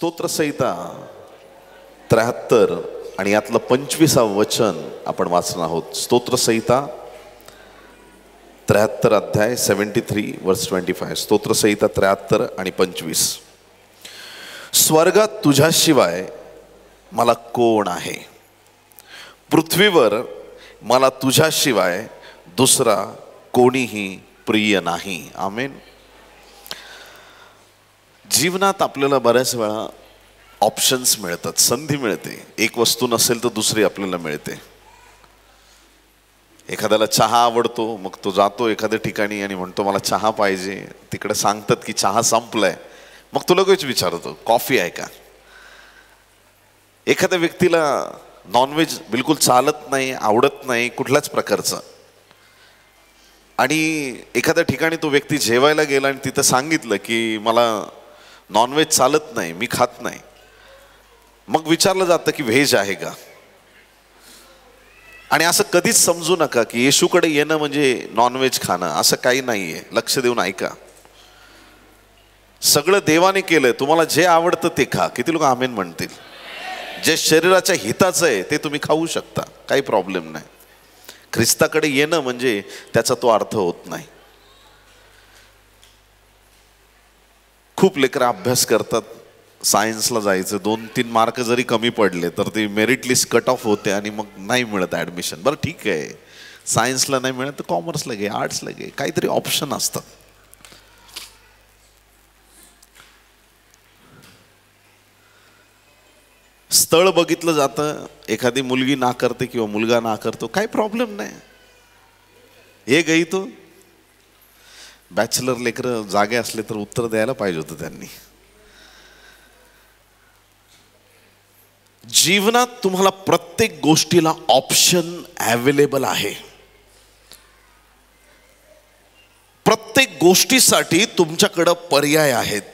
स्तोत्रसंहिता 73 आणि यातलं 25वं वचन आपण वाचणार आहोत. स्तोत्रसंहिता 73 अध्याय 73 वर्स 25. स्तोत्रसंहिता 73 आणि 25. स्वर्गात तुझ्याशिवाय मला कोण आहे, पृथ्वीवर मला तुझ्याशिवाय दुसरा कोणीही प्रिय नाही. आमेन. जीवनात आपल्याला बऱ्याच वेळा ऑप्शन्स मिळतात, संधी मिळते. एक वस्तू नसेल तर दुसरी आपल्याला मिळते. एखाद्याला चहा आवडतो, मग तो जातो एखाद्या ठिकाणी आणि म्हणतो मला चहा पाहिजे. तिकडे सांगतात की चहा संपलाय, मग तो लगेच विचारतो कॉफी आहे का. एखाद्या व्यक्तीला नॉनव्हेज बिलकुल चालत नाही, आवडत नाही कुठल्याच प्रकारचं, आणि एखाद्या ठिकाणी तो व्यक्ती जेवायला गेला आणि तिथं सांगितलं की मला नॉनव्हेज चालत नाही, मी खात नाही. मग विचारलं जातं की व्हेज आहे का. आणि असं कधीच समजू नका की येशूकडे येणं म्हणजे नॉनव्हेज खाणं, असं काही नाहीये. लक्ष देऊन ऐका. सगळं देवाने केलंय, तुम्हाला जे आवडतं ते खा. किती लोक आमेन म्हणतील. जे शरीराच्या हिताचं आहे ते तुम्ही खाऊ शकता, काही प्रॉब्लेम नाही. ख्रिस्ताकडे येणं म्हणजे त्याचा तो अर्थ होत नाही. खूप लेकरं अभ्यास करतात, सायन्सला जायचं, 2-3 मार्क जरी कमी पडले तर ते मेरिट लिस्ट कट ऑफ होते आणि मग नाही मिळत ॲडमिशन. बरं ठीक आहे, सायन्सला नाही मिळत तर कॉमर्सला घे, आर्ट्सला घे, काहीतरी ऑप्शन असतात. स्थळ बघितलं जातं, एखादी मुलगी नाकारते किंवा मुलगा नाकारतो, काही प्रॉब्लेम नाही. हे गई तो बॅचलर लेकरं जागे असले तर उत्तर द्यायला पाहिजे होतं त्यांनी. जीवनात तुम्हाला प्रत्येक गोष्टीला ऑप्शन अवेलेबल आहे. प्रत्येक गोष्टीसाठी तुमच्याकडं पर्याय आहेत.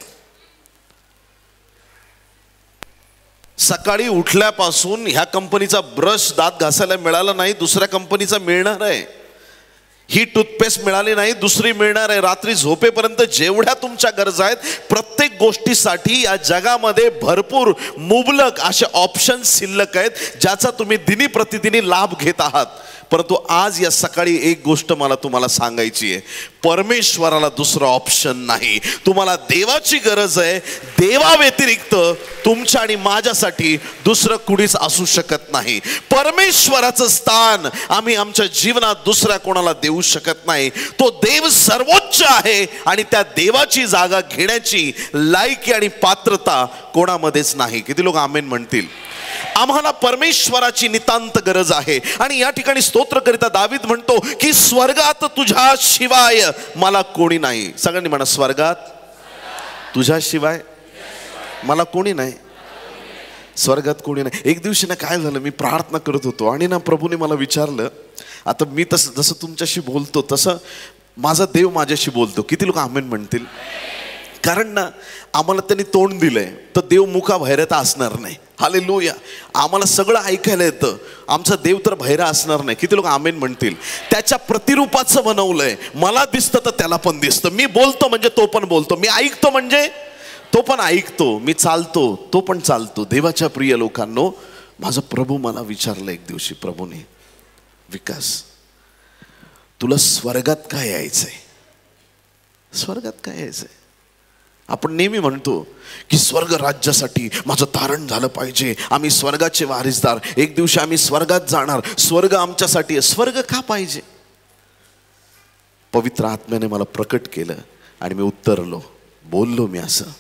सकाळी उठल्यापासून ह्या कंपनीचा ब्रश दात घासायला मिळाला नाही, दुसऱ्या कंपनीचा मिळणार आहे. ही टूथपेस्ट मिळाली नाही, दुसरी मिळणार आहे. रात्री झोपेपर्यंत जेवढ्या तुमच्या गरजा आहेत, प्रत्येक गोष्टीसाठी या जगामध्ये भरपूर मुबलक असे ऑप्शन शिल्लक आहेत, ज्याचा तुम्ही दिनी प्रतिदिनी लाभ घेत आहात. परंतु आज या सकाळी एक गोष्ट मला तुम्हाला सांगायची आहे. परमेश्वराला दुसरा ऑप्शन नाही. तुम्हाला देवाची गरज आहे. देवा व्यतिरिक्त तुमच्या आणि माझ्यासाठी दुसरं कुणीच असू शकत नाही. परमेश्वराचं स्थान आम्ही आमच्या जीवनात दुसऱ्या कोणाला देऊ शकत नाही. तो देव सर्वोच्च आहे आणि त्या देवाची जागा घेण्याची लायकी आणि पात्रता कोणामध्येच नाही. किती लोक आमेन म्हणतील. आम्हाला परमेश्वराची नितांत गरज आहे. आणि या ठिकाणी स्तोत्रकरिता दावीद म्हणतो की स्वर्गात तुझ्याशिवाय मला कोणी नाही. सगळ्यांनी म्हणा, स्वर्गात तुझ्याशिवाय मला कोणी नाही. स्वर्गात कोणी नाही. एक दिवशी ना काय झालं, मी प्रार्थना करत होतो आणि ना प्रभूने मला विचारलं, आता मी जसं तुमच्याशी बोलतो तसं माझा देव माझ्याशी बोलतो. किती लोक आमेन म्हणतील. कारण ना आम्हाला त्यांनी तोंड दिलंय तर देव मुका भैरता असणार नाही. हालेलुया. आम्हाला सगळं ऐकायला येतं, आमचा देव तर भैरा असणार नाही. किती लोक आमेन म्हणतील. त्याच्या प्रतिरूपाचं बनवलंय. मला दिसतं तर त्याला पण दिसतं. मी बोलतो म्हणजे तो पण बोलतो. मी ऐकतो म्हणजे तो पण ऐकतो. मी चालतो तो पण चालतो. देवाच्या प्रिय लोकांनो, माझा प्रभू मला विचारलं एक दिवशी, प्रभूने, विकास तुला स्वर्गात काय यायचंय. स्वर्गात काय यायचंय. आपण नेहमी म्हणतो की स्वर्ग राज्यासाठी माझं तारण झालं पाहिजे, आम्ही स्वर्गाचे वारिसदार, एक दिवशी आम्ही स्वर्गात जाणार, स्वर्ग आमच्यासाठी आहे. स्वर्ग का पाहिजे. पवित्र आत्म्याने मला प्रकट केलं आणि मी उत्तरलो, बोललो मी असं,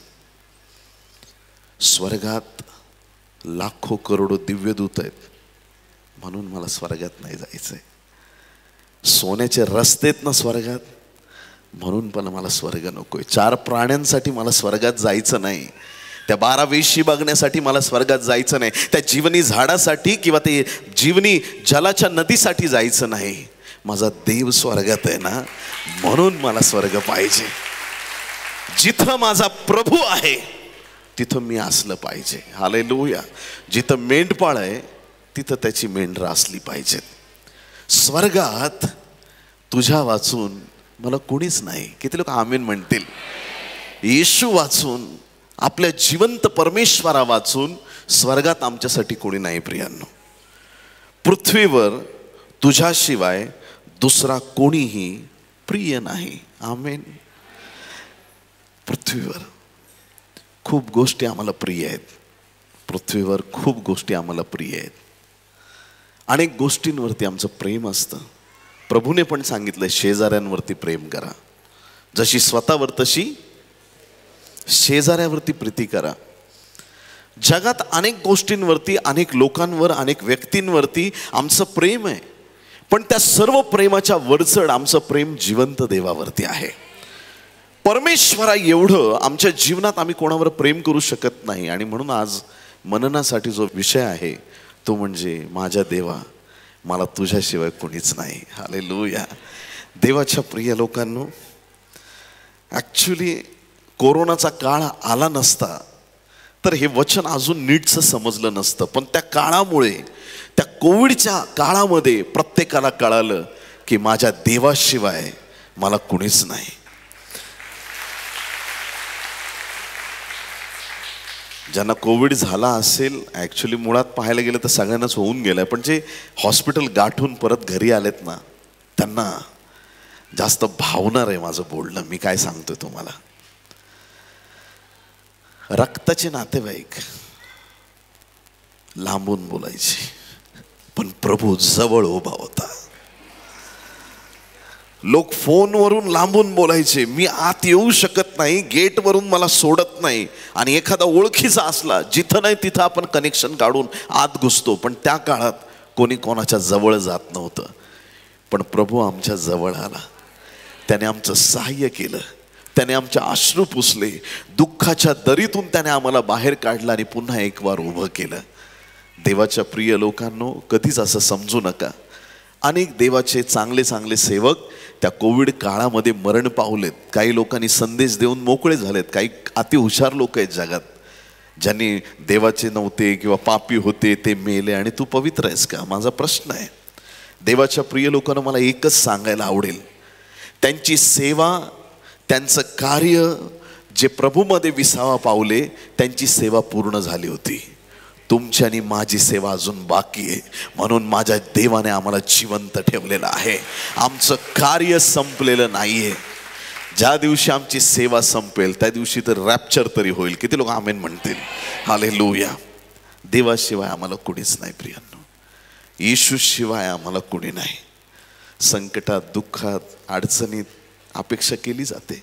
स्वर्गात लाखो करोडो दिव्यदूत आहेत म्हणून मला स्वर्गात नाही जायचंय. सोन्याचे रस्ते आहेत ना स्वर्गात, म्हणून पण मला स्वर्ग नकोय. 4 प्राण्यांसाठी मला स्वर्गात जायचं नाही. त्या 12 वेशी बघण्यासाठी मला स्वर्गात जायचं नाही. त्या जीवनी झाडासाठी किंवा ते जीवनी जलाच्या नदीसाठी जायचं नाही. माझा देव स्वर्गात आहे ना, म्हणून मला स्वर्ग पाहिजे. जिथं माझा प्रभू आहे तिथं मी असलं पाहिजे. हालेलुया. जिथं मेंढपाळ आहे तिथं त्याची मेंढरं असली पाहिजेत. स्वर्गात तुझ्या वाचून मला कोणीच नाही. किती लोक आमेन म्हणतील. येशू वाचून आपल्या जिवंत परमेश्वरा वाचून स्वर्गात आमच्यासाठी कोणी नाही प्रियांनो. पृथ्वीवर तुझ्याशिवाय दुसरा कोणीही प्रिय नाही. आमेन. पृथ्वीवर खूप गोष्टी आम्हाला प्रिय आहेत. पृथ्वीवर खूप गोष्टी आम्हाला प्रिय आहेत. अनेक गोष्टींवरती आमचं प्रेम असतं. प्रभूने पण सांगितलं शेजाऱ्यांवरती प्रेम करा, जशी स्वतःवर तशी शेजाऱ्यावरती प्रीती करा. जगात अनेक गोष्टींवरती, अनेक लोकांवर, अनेक व्यक्तींवरती आमचं प्रेम आहे, पण त्या सर्व प्रेमाच्या वरचढ आमचं प्रेम जिवंत देवावरती आहे. परमेश्वरा एवढं आमच्या जीवनात आम्ही कोणावर प्रेम करू शकत नाही. आणि म्हणून आज मननासाठी जो विषय आहे तो म्हणजे माझ्या देवा, मला तुझ्याशिवाय कोणीच नाही. हालेलुया. देवाच्या प्रिय लोकांनो, ॲक्च्युली कोरोनाचा काळ आला नसता तर हे वचन अजून नीटचं समजलं नसतं. पण त्या काळामुळे, त्या कोविडच्या काळामध्ये प्रत्येकाला कळालं की माझ्या देवाशिवाय मला कुणीच नाही. ज्यांना कोविड झाला असेल, ॲक्च्युली मुळात पाहायला गेलं तर सगळ्यांनाच होऊन गेलं, पण जे हॉस्पिटल गाठून परत घरी आलेत ना, त्यांना जास्त भावणार आहे माझं बोलणं. मी काय सांगतोय तुम्हाला. रक्ताचे नातेवाईक लांबून बोलायचे, पण प्रभू जवळ उभा होता. लोक फोनवरून लांबून बोलायचे, मी आत येऊ शकत नाही, गेटवरून मला सोडत नाही. आणि एखादा ओळखीचा असला, जिथं नाही तिथं आपण कनेक्शन काढून आत घुसतो. पण त्या काळात कोणी कोणाच्या जवळ जात नव्हतं. पण प्रभू आमच्या जवळ आला. त्याने आमचं सहाय्य केलं, त्याने आमच्या अश्रू पुसले, दुःखाच्या दरीतून त्याने आम्हाला बाहेर काढलं आणि पुन्हा एक वार उभं केलं. देवाच्या प्रिय लोकांनो, कधीच असं समजू नका. अनेक देवाचे चांगले चांगले सेवक त्या कोविड काळामध्ये मरण पावलेत. काही लोकांनी संदेश देऊन मोकळे झालेत. काही अतिहुशार लोक आहेत जगात, ज्यांनी देवाचे नव्हते किंवा पापी होते ते मेले. आणि तू पवित्र आहेस का? माझा प्रश्न आहे. देवाच्या प्रिय लोकांना मला एकच सांगायला आवडेल, त्यांची सेवा, त्यांचं कार्य जे प्रभूमध्ये विसावा पावले, त्यांची सेवा पूर्ण झाली होती. तुमची आणि माझी सेवा अजून बाकी आहे. म्हणून माझ्या देवाने आम्हाला जिवंत ठेवलेलं आहे. आमचं कार्य संपलेलं नाहीये. ज्या दिवशी आमची सेवा संपेल त्या दिवशी तर रॅप्चर तरी होईल. किती लोक आमेन म्हणतील? हालेलुया. देवाशिवाय आम्हाला कुणीच नाही प्रियांनो. येशूशिवाय आम्हाला कुणी नाही. संकटात, दुःखात, अडचणीत अपेक्षा केली जाते.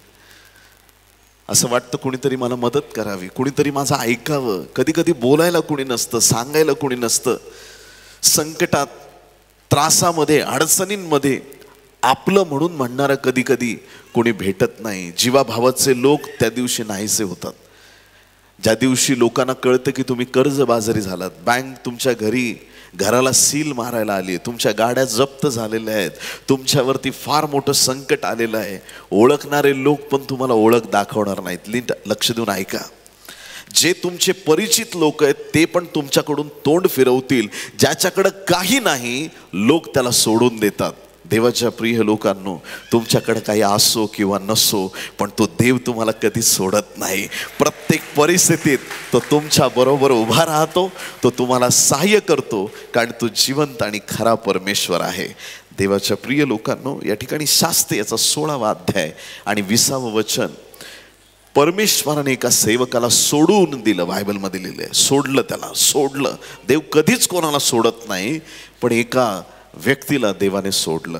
असं वाटतं कुणीतरी मला मदत करावी, कुणीतरी माझं ऐकावं. कधी कधी बोलायला कुणी नसतं, सांगायला कुणी नसतं. संकटात, त्रासामध्ये, अडचणींमध्ये आपलं म्हणून म्हणणारं कधी कधी कोणी भेटत नाही. जीवाभावाचे लोक त्या दिवशी नाहीसे होतात. ज्या दिवशी लोकांना कळतं की तुम्ही कर्जबाजारी झालात, बँक तुमच्या घराला सील मारायला आली, तुमच्या गाड्या जप्त झालेल्या आहेत, तुमच्यावरती फार मोठं संकट आलेलं आहे, ओळखणारे लोक पण तुम्हाला ओळख दाखवणार नाहीत. लक्ष देऊन ऐका. जे तुमचे परिचित लोक आहेत ते पण तुमच्याकडून तोंड फिरवतील. ज्याच्याकडं काही नाही, लोक त्याला सोडून देतात. देवाच्या प्रिय लोकांनो, तुमच्याकडे काही असो किंवा नसो, पण तो देव तुम्हाला कधी सोडत नाही. प्रत्येक परिस्थितीत तो तुमच्या बरोबर उभा राहतो, तो तुम्हाला सहाय्य करतो, कारण तो जिवंत आणि खरा परमेश्वर आहे. देवाच्या प्रिय लोकांनो, या ठिकाणी शास्त्री याचा 16वा अध्याय आणि 20वे वचन. परमेश्वराने एका सेवकाला सोडून दिलं. बायबलमध्ये लिहिलं आहे, सोडलं, त्याला सोडलं. देव कधीच कोणाला सोडत नाही, पण एका व्यक्तीला देवाने सोडलं.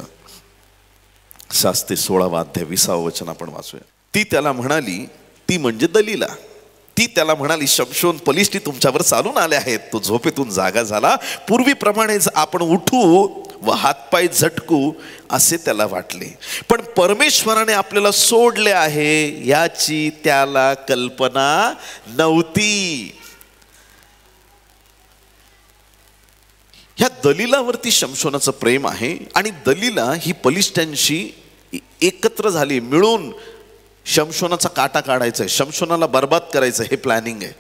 शास्त्री 16वा अध्याय 20वे वचन आपण वाचूया. ती त्याला म्हणाली, ती म्हणजे दलीला, ती त्याला म्हणाली, शमशोन पलिष्टी तुमच्यावर चालून आले आहेत. तो झोपेतून जागा झाला. पूर्वीप्रमाणेच आपण उठू व हातपाय झटकू असे त्याला वाटले, पण परमेश्वराने आपल्याला सोडले आहे याची त्याला कल्पना नव्हती. ह्या दलीलावरती शमशोनाचं प्रेम आहे. आणि दलीला ही पलिष्ठ्यांशी एकत्र झाली, मिळून शमशोनाचा काटा काढायचा आहे, शमशोनाला बर्बाद करायचं, हे प्लॅनिंग आहे.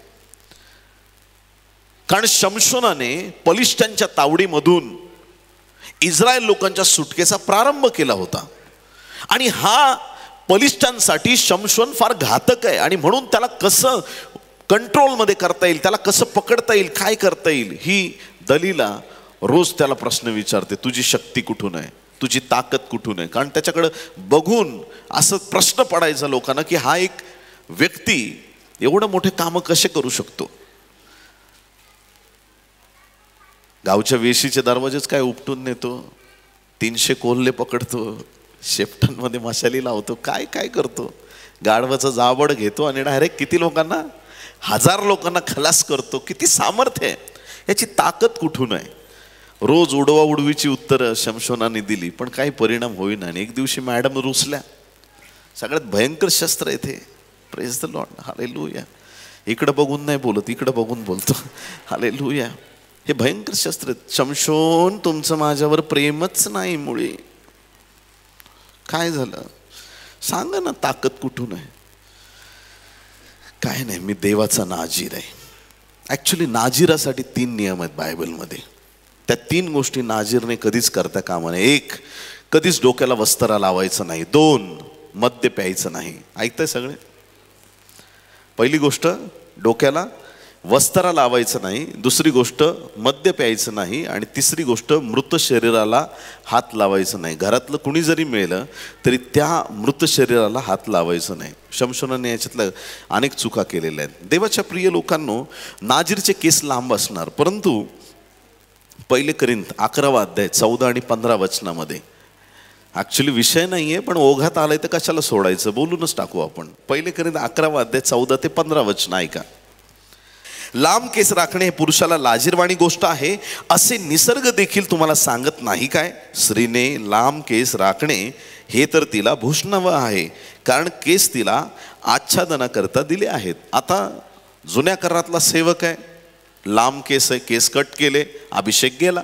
कारण शमशोनाने पलिष्ठ्यांच्या तावडीमधून इस्रायल लोकांच्या सुटकेचा प्रारंभ केला होता. आणि हा पलिष्ठ्यांसाठी शमशोन फार घातक आहे. आणि म्हणून त्याला कसं कंट्रोलमध्ये करता येईल, त्याला कसं पकडता येईल, काय करता येईल, ही दलीला रोज त्याला प्रश्न विचारते. तुझी शक्ती कुठून आहे, तुझी ताकद कुठून आहे. कारण त्याच्याकडं बघून असं प्रश्न पडायचा लोकांना की हा एक व्यक्ती एवढं मोठे कामं कसे करू शकतो. गावच्या वेशीचे दरवाजेच काय उपटून नेतो, 300 कोल्हे पकडतो, शेपटांमध्ये मशाली लावतो, काय काय करतो. गाढवाचं जाबड घेतो आणि डायरेक्ट किती लोकांना, 1000 लोकांना खलास करतो. किती सामर्थ्य आहे, याची ताकद कुठून आहे. रोज उडवा उडवीची उत्तरं शमशोनाने दिली पण काही परिणाम होईना. आणि एक दिवशी मॅडम रुसल्या. सगळ्यात भयंकर शस्त्र येते. Praise the Lord, hallelujah. इकडं बघून नाही बोलत, इकडं बघून बोलतो. हालेलुया. हे भयंकर शस्त्र. शमशोन, तुमचं माझ्यावर प्रेमच नाही मुळे. काय झालं सांगा ना, ताकद कुठून आहे. काय नाही, मी देवाचा नाजीर आहे. ऍक्च्युली नाजीरासाठी 3 नियम आहेत बायबलमध्ये. त्या 3 गोष्टी नाजीरने कधीच करता कामा नये. 1, कधीच डोक्याला वस्त्रा लावायचं नाही. 2, मद्य प्यायचं नाही. ऐकताय सगळे. पहिली गोष्ट डोक्याला वस्त्रा लावायचं नाही, दुसरी गोष्ट मद्य प्यायचं नाही, आणि तिसरी गोष्ट मृत शरीराला हात लावायचं नाही. घरातलं कुणी जरी मेलं तरी त्या मृत शरीराला हात लावायचं नाही. शमशोनाने याच्यातलं अनेक चुका केलेल्या आहेत. देवाच्या प्रिय लोकांनो, नाजीरचे केस लांब असणार, परंतु 1 कोरिंथ 11 अध्याय 14 आणि 15 वचनामध्ये, ऍक्च्युली विषय नाहीये पण ओघात आलाय तर कशाला सोडायचं, बोलूनच टाकू आपण. 1 कोरिंथ 11 अध्याय 14 ते 15 वचन ऐका. लांब केस राखणे हे पुरुषाला लाजीरवाणी गोष्ट आहे, असे निसर्ग देखील तुम्हाला सांगत नाही काय. स्त्रीने लांब केस राखणे हे तर तिला भूषणावं आहे, कारण केस तिला आच्छादनाकरता दिले आहेत. आता जुन्या करारातला सेवक आहे, लांब केस आहे, केस कट केले, अभिषेक गेला.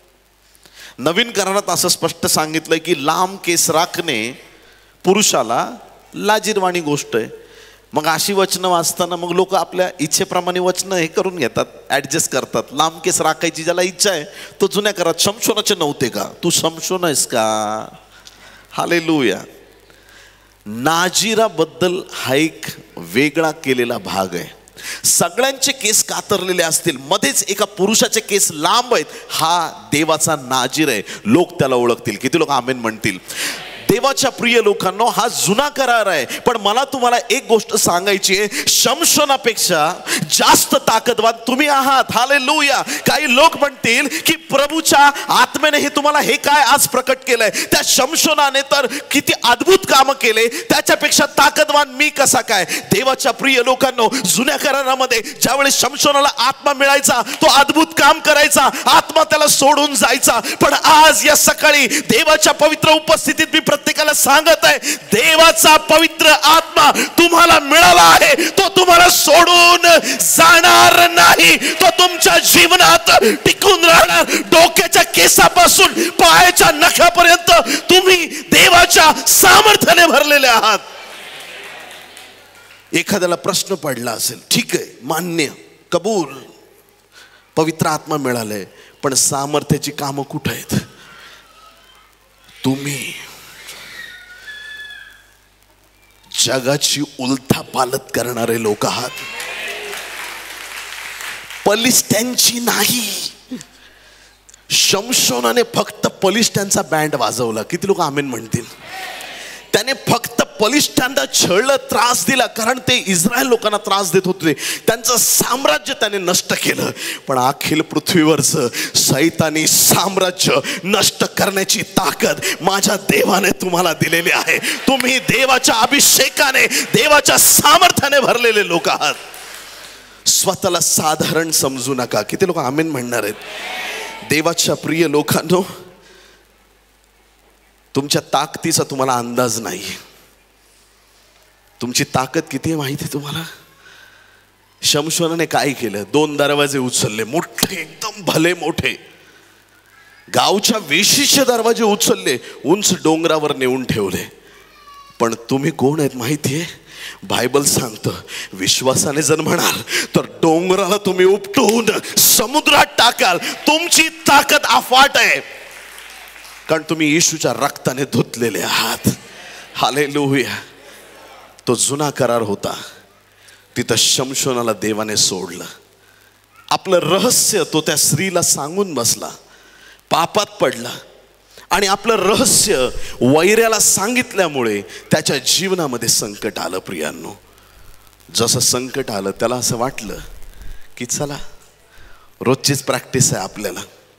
नवीन करारात असं स्पष्ट सांगितलंय की लांब केस राखणे पुरुषाला लाजीरवाणी गोष्ट आहे. मग अशी वचनं वाचताना मग लोक आपल्या इच्छेप्रमाणे वचनं हे करून घेतात, ऍडजस्ट करतात. लांब केस राखायची ज्याला इच्छा आहे तो जुन्या करारात शमशोनाचे नव्हते का, तू शमशोन आहेस का. हालेलुया. नाजीराबद्दल हा एक वेगळा केलेला भाग आहे. सगळ्यांचे केस कातरलेले असतील, मध्येच एका पुरुषाचे केस लांब आहेत, हा देवाचा नाजीर आहे. लोक त्याला ओळखतील. किती लोक आमेन म्हणतील. देवाच्या प्रिय लोकांनो, हा जुना करार आहे, पण मला तुम्हाला एक गोष्ट सांगायची आहे, शमशोनापेक्षा जास्त ताकदवान तुम्ही आहात. हालेलुया. काही लोक म्हणतील की प्रभूच्या आत्म्याने हे तुम्हाला हे काय आज प्रकट केलंय, त्या शमशोनाने तर किती अद्भुत काम केले, त्याच्यापेक्षा ताकदवान मी कसा काय. देवाच्या प्रिय लोकांनो, जुन्या करारामध्ये ज्यावेळेस शमशोनाला आत्मा मिळायचा, तो अद्भुत काम करायचा, आत्मा त्याला सोडून जायचा. पण आज या सकाळी देवाच्या पवित्र उपस्थितीत मी प्रत्येकाला सांगत आहे, देवाचा पवित्र आत्मा तुम्हाला मिळाला आहे, तो तुम्हाला सोडून जाणार नाही. तो तुमच्या जीवनात टिकून राहणार. डोक्याच्या केसापासून पायाच्या नखापर्यंत तुम्ही देवाच्या सामर्थ्याने भरलेले आहात. एखाद्याला प्रश्न पडला असेल, ठीक आहे, मान्य, कबूल, पवित्र आत्मा मिळालंय, पण सामर्थ्याची कामं कुठे आहेत. तुम्ही जगाची उलथापालत करणारे लोक आहात, पलिष्ठ्यांची नाही. शमशोनाने फक्त पलिष्ठ्यांचा बँड वाजवला. किती लोक आमेन म्हणतील. त्याने फक्त पलिष्ठांना छळलं, त्रास दिला, कारण ते इस्रायल लोकांना त्रास देत होते. त्यांचं साम्राज्य त्याने नष्ट केलं. पण अखिल पृथ्वीवरचं सैतानी साम्राज्य नष्ट करण्याची ताकद माझ्या देवाने तुम्हाला दिलेली आहे. तुम्ही देवाच्या अभिषेकाने, देवाच्या सामर्थ्याने भरलेले लोक आहात. स्वतःला साधारण समजू नका. किती लोक आमेन म्हणणार आहेत. देवाच्या प्रिय लोकांनो, तुमच्या ताकदीचा तुम्हाला अंदाज नाही. तुमची ताकद किती आहे माहिती आहे तुम्हाला. शमशोनाने काय केलं, 2 दरवाजे उचलले, मोठे, एकदम भले मोठे. गावच्या वेशीचे दरवाजे उचलले, उंच डोंगरावर नेऊन ठेवले. पण तुम्ही कोण आहेत माहितीये. बायबल सांगतं, विश्वासाने जर म्हणाल तर डोंगराला तुम्ही उपटून समुद्रात टाकाल. तुमची ताकद अफाट आहे, कारण तुम्ही येशूच्या रक्ताने धुतलेले आहात. हालेलुया. तो जुना करार होता. तिथं शमशोनाला देवाने सोडलं. आपलं रहस्य तो त्या स्त्रीला सांगून बसला, पापात पडला आणि आपलं रहस्य वैऱ्याला सांगितल्यामुळे त्याच्या जीवनामध्ये संकट आलं. प्रियांनो, जसं संकट आलं त्याला असं वाटलं की चला रोजचीच प्रॅक्टिस आहे आपल्याला.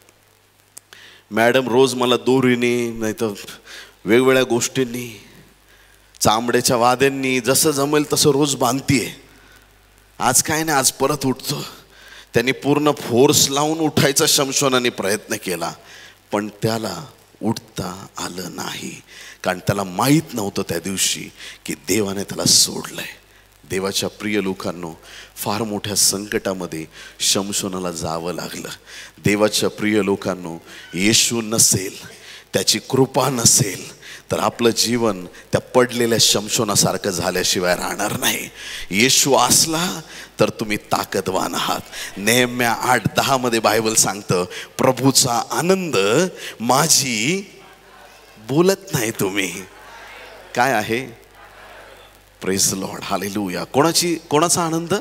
मॅडम रोज मला दोरीने नाही तर वेगवेगळ्या गोष्टींनी चांबड्याच्या वाद्यांनी जसं जमेल तसं रोज बांधतीये. आज काय नाही, आज परत उठतो. त्यांनी पूर्ण फोर्स लावून उठायचा शमशोनाने प्रयत्न केला, पण त्याला उठता आलं नाही. कारण त्याला माहीत नव्हतं त्या दिवशी की देवाने त्याला सोडलंय. देवाच्या प्रिय लोकांनो, फार मोठ्या संकटामध्ये शमशोनाला जावं लागलं. देवाच्या प्रिय लोकांनो, येशू नसेल, त्याची कृपा नसेल तर आपलं जीवन त्या पडलेल्या शमशोनासारखं झाल्याशिवाय राहणार नाही. येशू असला तर तुम्ही ताकदवान आहात. नेहम्या 8:10 मध्ये बायबल सांगतं, प्रभूचा आनंद माझी. बोलत नाही तुम्ही, काय आहे? Praise the Lord, hallelujah. कोणाचा आनंद?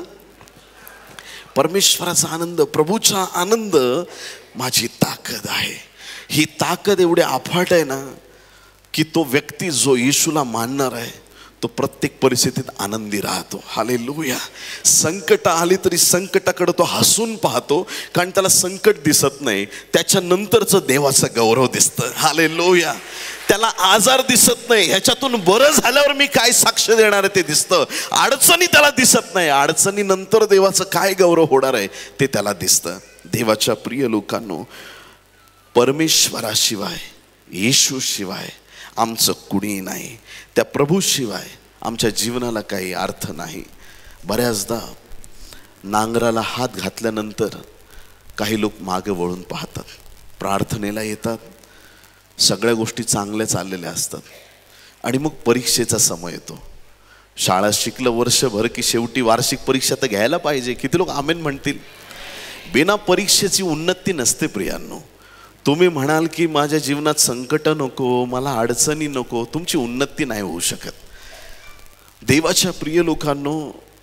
परमेश्वराचा आनंद, प्रभूचा आनंद माझी ताकद आहे. ही ताकद एवढी अफाट आहे ना की तो व्यक्ती जो येशूला मानणार आहे तो प्रत्येक परिस्थितीत आनंदी राहतो. हालेलुया. संकट आली तरी संकटाकडे तो हसून पाहतो, कारण त्याला संकट दिसत नाही, त्याच्या नंतरचं देवाचं गौरव दिसतं. हालेलुया. त्याला आजार दिसत नाही, ह्याच्यातून बरं झाल्यावर मी काय साक्ष देणार आहे ते दिसतं. अडचणी त्याला दिसत नाही, अडचणी नंतर देवाचं काय गौरव होणार आहे ते त्याला दिसतं. देवाच्या प्रिय लोकांनो, परमेश्वराशिवाय, येशू शिवाय आमचं कुणी नाही. त्या प्रभूशिवाय आमच्या जीवनाला काही अर्थ नाही. बऱ्याचदा नांगराला हात घातल्यानंतर काही लोक मागे वळून पाहतात, प्रार्थनेला येतात, सगळ्या गोष्टी चांगल्या चाललेल्या असतात आणि मग परीक्षेचा समय येतो. शाळा शिकलं वर्षभर की शेवटी वार्षिक परीक्षा तर घ्यायला पाहिजे. किती लोक आमेन म्हणतील? बिना परीक्षेची उन्नती नसते प्रियांनो. तुम्ही म्हणाल की माझ्या जीवनात संकट नको, मला अडचणी नको, तुमची उन्नती नाही होऊ शकत. देवाच्या प्रिय लोकांनो,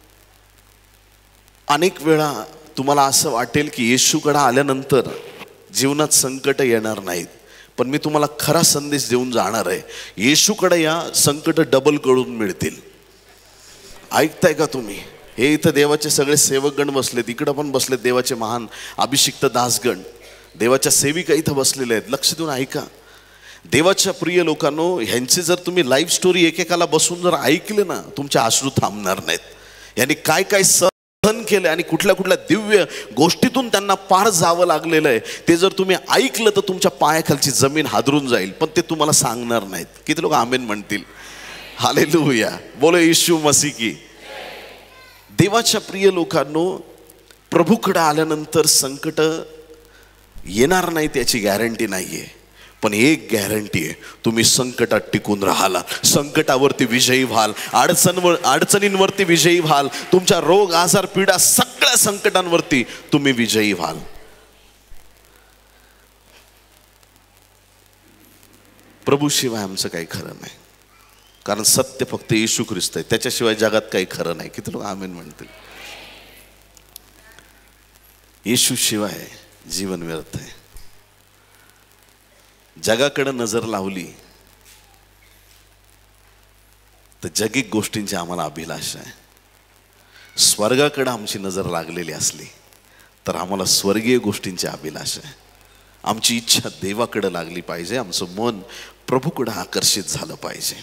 अनेक वेळा तुम्हाला असं वाटेल की येशूकडे आल्यानंतर जीवनात संकट येणार नाहीत, पण मी तुम्हाला खरा संदेश देऊन जाणार आहे. येशूकडे या, संकट डबल करून मिळतील. ऐकताय का तुम्ही? हे इथं देवाचे सगळे सेवकगण बसलेत, इकडं पण बसलेत देवाचे महान अभिषिक्त दासगण, देवाच्या सेविका इथं बसलेल्या आहेत. लक्ष देऊन ऐका. देवाच्या प्रिय लोकांनो, ह्यांची जर तुम्ही लाईफ स्टोरी एकेकाला बसून जर ऐकले ना, तुमचे अश्रू थांबणार नाहीत. यांनी काय काय सहन केलं आणि कुठल्या कुठल्या दिव्य गोष्टीतून त्यांना पार जावं लागलेलं आहे, ते जर तुम्ही ऐकलं तर तुमच्या पायाखालची जमीन हादरून जाईल, पण ते तुम्हाला सांगणार नाहीत. किती लोक आमेन म्हणतील? हालेलुया. बोलो येशू मसीह की. देवाच्या प्रिय लोकांनो, प्रभूकडे आल्यानंतर संकट येणार नाही त्याची गॅरंटी नाहीये, पण एक गॅरंटी आहे, तुम्ही संकटात टिकून राहाल, संकटावरती विजयी व्हाल, अडचणींवरती विजयी व्हाल, तुमच्या रोग आजार पीडा सगळ्या संकटांवरती तुम्ही विजयी व्हाल. प्रभूशिवाय आमचं काही खरं नाही, कारण सत्य फक्त येशू ख्रिस्त आहे, त्याच्याशिवाय जगात काही खरं नाही. किती लोक आमेन म्हणतील? येशू शिवाय जीवन व्यर्थ आहे. जगाकडे नजर लावली तर जगिक गोष्टींची आम्हाला अभिलाषा आहे. स्वर्गाकडे आमची नजर लागलेली असली तर आम्हाला स्वर्गीय गोष्टींची अभिलाषा आहे. आमची इच्छा देवाकडे लागली पाहिजे, आमचं मन प्रभूकडे आकर्षित झालं पाहिजे.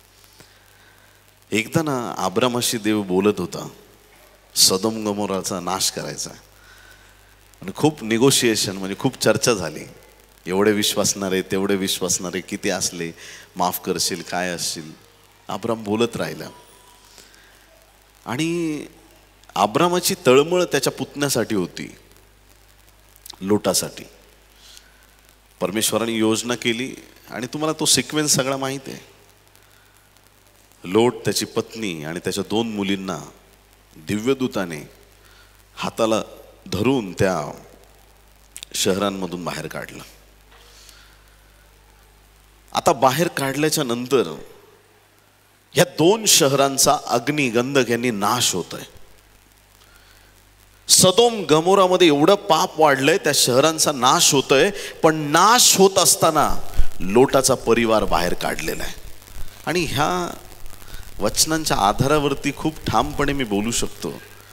एकदा ना अब्रामाशी देव बोलत होता, सदोम गमोराचा नाश करायचा, आणि खूप निगोशिएशन म्हणजे खूप चर्चा झाली. एवढे विश्वासणारे, तेवढे विश्वासणारे, किती असले, माफ करशील, काय असशील. अब्राम बोलत राहिला आणि अब्रामाची तळमळ त्याच्या पुतण्यासाठी होती, लोटासाठी. परमेश्वराने योजना केली आणि तुम्हाला तो सिक्वेन्स सगळा माहिती आहे. लोट, त्याची पत्नी आणि त्याच्या 2 मुलींना दिव्यदूताने हाताला धरून त्या शहरांमधून बाहेर काढलं. आता बाहेर काढल्याच्या नंतर या 2 शहरांचा अग्नी, गंधक यांनी नाश होत आहे. सदोम गमोरामध्ये एवढं पाप वाढलंय, त्या शहरांचा नाश होतोय, पण नाश होत असताना लोटाचा परिवार बाहेर काढलेला आहे. आणि ह्या वचनांच्या आधारावरती खूप ठामपणे मी बोलू शकतो,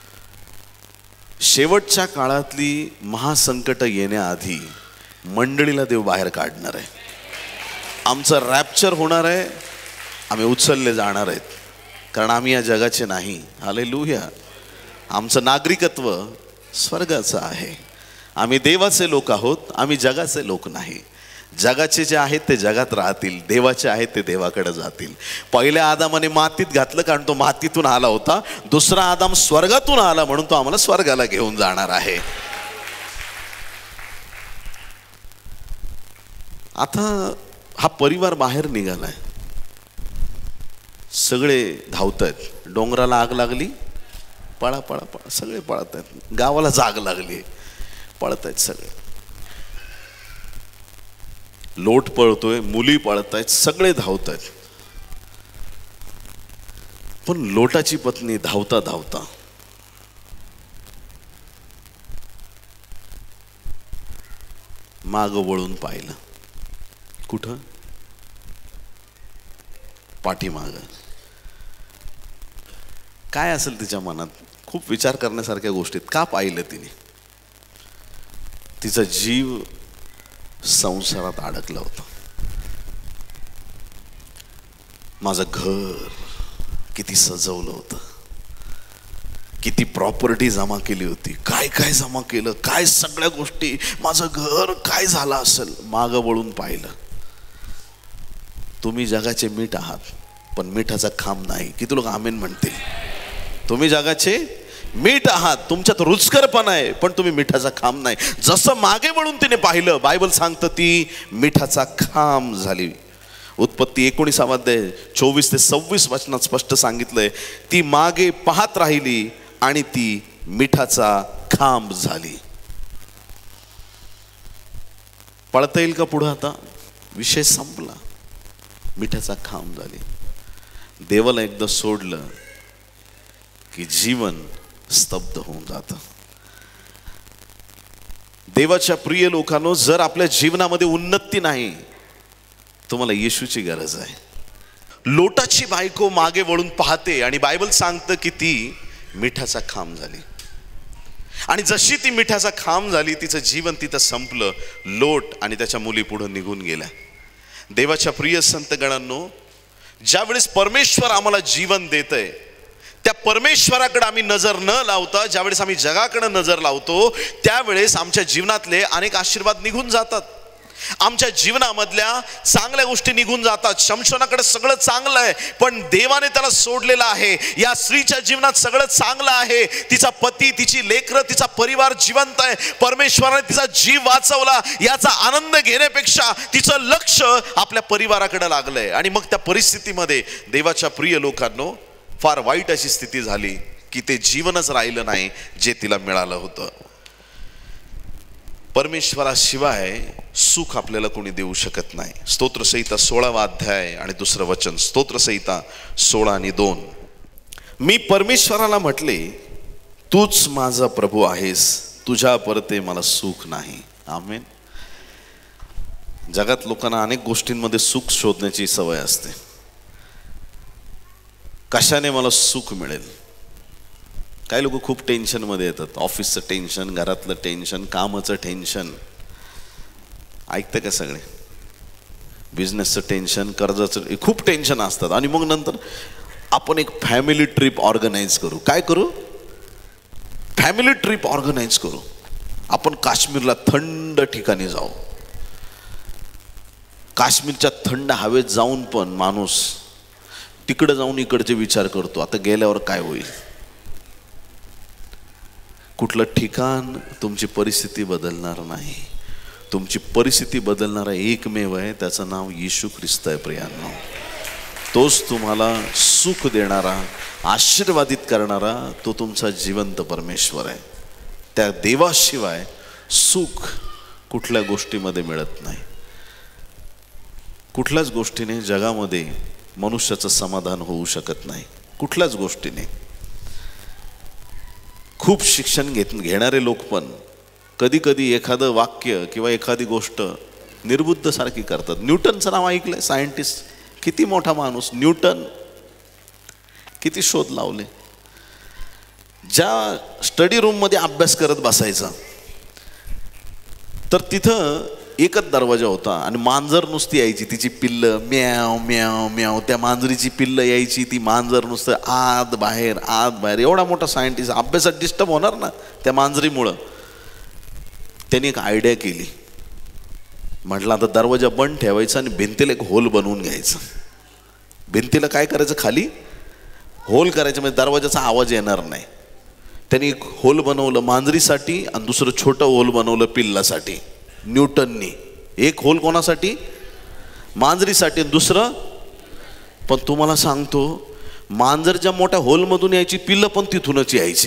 शेवटच्या काळातली महासंकट येण्याआधी मंडळीला देव बाहेर काढणार आहे. आमचं रॅप्चर होणार आहे, आम्ही उचलले जाणार आहेत, कारण आम्ही या जगाचे नाही. हालेलुया. आमचं नागरिकत्व स्वर्गाचं आहे. आम्ही देवाचे लोक आहोत, आम्ही जगाचे लोक नाही. जगाचे जे आहेत ते जगात राहतील, देवाचे आहेत ते देवाकडे जातील. पहिल्या आदामाने मातीत घातलं कारण तो मातीतून आला होता. दुसरा आदाम स्वर्गातून आला म्हणून तो आम्हाला स्वर्गाला घेऊन जाणार आहे. आता हा परिवार बाहेर निघालाय, सगळे धावत आहेत. डोंगराला आग लागली, पळा पळा पळा, सगळे पळत आहेत. गावाला जाग लागली, पळत आहेत सगळे. लोट पळतोय, मुली पळत आहेत, सगळे धावत आहेत. पण लोटाची पत्नी धावता धावता माग वळून पाहिलं. कुठं? पाठीमाग. काय असेल तिच्या मनात? खूप विचार करण्यासारख्या गोष्टीत. का पाहिलं तिने? तिचा जीव संसारात अडकला होता. माझं घर किती सजवलं होतं, किती प्रॉपर्टी जमा केली होती, काय काय जमा केलं, काय सगळ्या गोष्टी, माझं घर काय झालं असेल. मागं वळून पाहिलं. तुम्ही जगाचे मीठ आहात, पण मिठाचा खांब नाही. किती लोक आमेन म्हणतील? तुम्ही जगाचे मीठ आहात, तुमच्यात रुचकरपणा आहे, पण तुम्ही मिठाचा खांब नाही. जसं मागे वळून तिने पाहिलं, बायबल सांगतं ती मिठाचा खांब झाली. उत्पत्ती 19 अध्याय 24 ते 26 वचनात स्पष्ट सांगितलंय, ती मागे पाहत राहिली आणि ती मिठाचा खांब झाली. पळता येईल का पुढं? आता विषय संपला. मिठाचा खांब झाली. देवाला एकदा सोडलं की जीवन स्तब्ध होऊन जातं. देवाच्या प्रिय लोकांनो, जर आपल्या जीवनामध्ये उन्नती नाही, तुम्हाला येशूची गरज आहे. लोटाची बायको मागे वळून पाहते आणि बायबल सांगतं की ती मिठाचा खांब झाली. आणि जशी ती मिठाचा खांब झाली, तिचं जीवन तिथं संपलं. लोट आणि त्याच्या मुली पुढे निघून गेल्या. देवाच्या प्रिय संतगणांनो, ज्यावेळेस परमेश्वर आम्हाला जीवन देतंय, त्या परमेश्वराकडे आम्ही नजर न लावता ज्यावेळेस आम्ही जगाकडे नजर लावतो, त्यावेळेस आमच्या जीवनातले अनेक आशीर्वाद निघून जातात. आमच्या जीवनामधल्या चांगल्या गोष्टी निघून जातात. शमशोनाकडे सगळं चांगलं आहे, पण देवाने त्याला सोडलेलं आहे. या स्त्रीच्या जीवनात सगळं चांगलं आहे. तिचा पती, तिची लेकरं, तिचा परिवार जिवंत आहे. परमेश्वराने तिचा जीव वाचवला. याचा आनंद घेण्यापेक्षा तिचं लक्ष आपल्या परिवाराकडे लागलंय. आणि मग त्या परिस्थितीमध्ये देवाच्या प्रिय लोकांनो, फार वाईट अशी स्थिती झाली की ते जीवनच राहिलं नाही जे तिला मिळालं होतं. परमेश्वराशिवाय सुख आपल्याला कोणी देऊ शकत नाही. स्तोत्रसंहिता 16 अध्याय आणि 2 वचन. स्तोत्रसंहिता 16 आणि 2. मी परमेश्वराला म्हटले, तूच माझा प्रभू आहेस, तुझ्या परते मला सुख नाही. आमेन. जगात लोकांना अनेक गोष्टींमध्ये सुख शोधण्याची सवय असते. कशाने मला सुख मिळेल? काही लोक खूप टेन्शनमध्ये येतात. ऑफिसचं टेन्शन, घरातलं टेन्शन, कामाचं टेन्शन. ऐकतं का सगळे? बिझनेसचं टेन्शन, कर्जाचं, खूप टेन्शन असतात. आणि मग नंतर आपण एक फॅमिली ट्रिप ऑर्गनाईज करू. काय करू? फॅमिली ट्रिप ऑर्गनाईज करू. आपण काश्मीरला थंड ठिकाणी जाऊ. काश्मीरच्या थंड हवेत जाऊन पण माणूस तिकडे जाऊन इकडचे विचार करतो, आता गेल्यावर काय होईल. कुठलं ठिकाण तुमची परिस्थिती बदलणार नाही. तुमची परिस्थिती बदलणारा एकमेव आहे, त्याचं नाव येशू ख्रिस्त आहे. प्रियांनो, तोच तुम्हाला सुख देणारा, आशीर्वादित करणारा, तो तुमचा जिवंत परमेश्वर आहे. त्या देवाशिवाय सुख कुठल्या गोष्टीमध्ये मिळत नाही. कुठल्याच गोष्टीने जगामध्ये मनुष्याचं समाधान होऊ शकत नाही. कुठल्याच गोष्टीने. खूप शिक्षण घेणारे लोक पण कधी कधी एखादं वाक्य किंवा एखादी गोष्ट निर्बुद्ध सारखी करतात. न्यूटनचं नाव ऐकलंय? सायंटिस्ट, किती मोठा माणूस न्यूटन, किती शोध लावले. ज्या स्टडी रूममध्ये अभ्यास करत बसायचा तर तिथं एकच दरवाजा होता आणि मांजर नुसती यायची, तिची पिल्लं म्याव म्याव म्याव, त्या मांजरीची पिल्लं यायची, ती मांजर नुसतं आत बाहेर आत बाहेर. एवढा मोठा सायंटिस्ट, अभ्यासात डिस्टर्ब होणार ना त्या मांजरीमुळं. त्यांनी एक आयडिया केली. म्हटलं आता दरवाजा बंद ठेवायचा आणि भिंतीला एक होल बनवून घ्यायचं. भिंतीला काय करायचं, खाली होल करायचं, म्हणजे दरवाजाचा आवाज येणार नाही. त्यांनी एक होल बनवलं मांजरीसाठी आणि दुसरं छोटं होल बनवलं पिल्लासाठी. न्यूटननी एक होल कोणासाठी, मांजरीसाठी, दुसरं. पण तुम्हाला सांगतो मांजरच्या मोठ्या होलमधून यायची, पिल्लं पण तिथूनच यायची.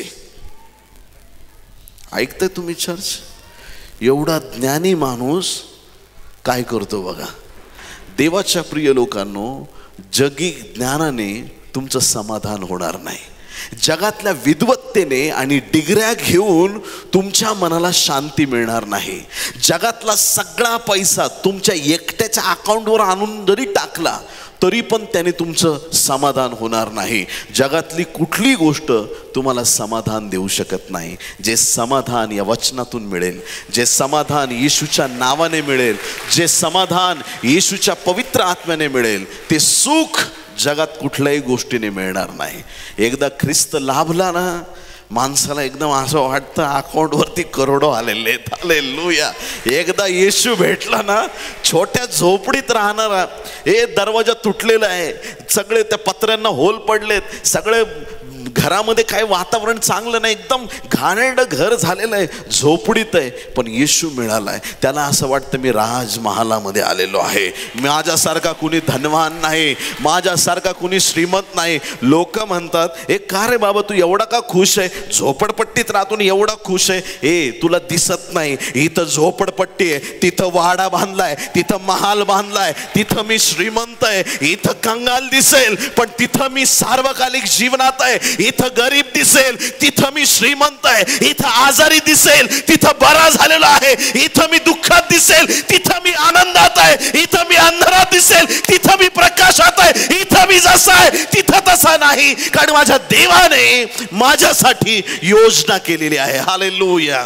ऐकताय तुम्ही चर्च? एवढा ज्ञानी माणूस काय करतो बघा. देवाच्या प्रिय लोकांनो, जगी ज्ञानाने तुमचं समाधान होणार नाही. जगातल्या विद्वत्तेने आणि डिग्र्या घेऊन तुमच्या मनाला शांती मिळणार नाही. जगातला सगळा पैसा तुमच्या एकट्याच्या अकाउंटवर आणून जरी टाकला तरी पण त्याने तुमचं समाधान होणार नाही. जगातली कुठली गोष्ट तुम्हाला समाधान देऊ शकत नाही. जे समाधान या वचनातून मिळेल, जे समाधान येशूच्या नावाने मिळेल, जे समाधान येशूच्या पवित्र आत्म्याने मिळेल, ते सुख जगात कुठल्याही गोष्टीने मिळणार नाही. एकदा ख्रिस्त लाभला ना, माणसाला एकदम असं वाटतं अकाउंटवरती करोडो आलेले आहेत. हालेलुया. एकदा येशू भेटला ना, छोट्या झोपडीत राहणारा, हे दरवाजा तुटलेला आहे, सगळे त्या पत्र्यांना होल पडलेत, सगळे घरामध्ये काय वातावरण चांगलं नाही, एकदम घाणेरडं घर झालेलं आहे, झोपडीत आहे. पण येशू मिळालाय. त्याला असं वाटतं मी राजमहालामध्ये आलेलो आहे. माझ्यासारखा कुणी धनवान नाही, माझ्यासारखा कुणी श्रीमंत नाही. लोक म्हणतात ए का रे बाबा तू एवढा का खुश आहे, झोपडपट्टीत राहतून एवढा खुश आहे. ए तुला दिसत नाही, इथं झोपडपट्टी आहे, तिथं वाडा बांधलाय, तिथं महाल बांधलाय, तिथं मी श्रीमंत आहे, इथं कंगाल दिसेल पण तिथं मी सार्वकालिक जीवनात आहे. इथं गरीब दिसेल, तिथं मी श्रीमंत आहे. इथं आजारी दिसेल, तिथं बरा झालेला आहे. इथं मी दुःखात दिसेल, तिथं मी आनंदात आहे. इथं मी अंधारात दिसेल, तिथं मी प्रकाशात आहे. इथं मी जसा आहे तिथं तसा नाही, कारण माझ्या देवाने माझ्यासाठी योजना केलेली आहे. हालेलुया.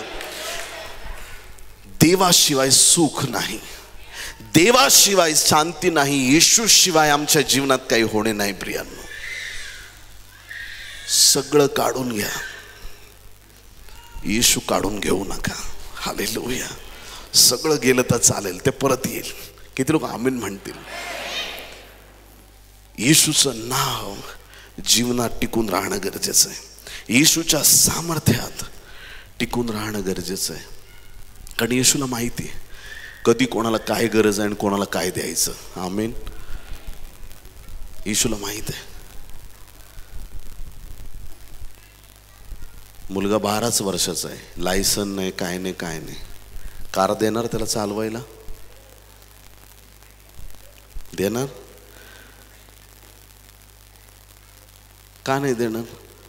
देवाशिवाय सुख नाही, देवाशिवाय शांती नाही, येशू शिवाय आमच्या जीवनात काही होणे नाही. प्रियांनो, सगळं काढून घ्या, येशू काढून घेऊ नका. हालेलुया. सगळं गेलं तर चालेल, ते परत येईल. किती लोक आमीन म्हणतील? येशूचं नाव जीवनात टिकून राहणं गरजेचं आहे. येशूच्या सामर्थ्यात टिकून राहणं गरजेचं आहे. कारण येशूला माहिती आहे कधी कोणाला काय गरज आहे आणि कोणाला काय द्यायचं. आमीन. येशूला माहित आहे. मुलगा 12च वर्षाचा आहे, लायसन नाही, काय नाही काय नाही. कार देणार त्याला चालवायला? देणार? का नाही देणार?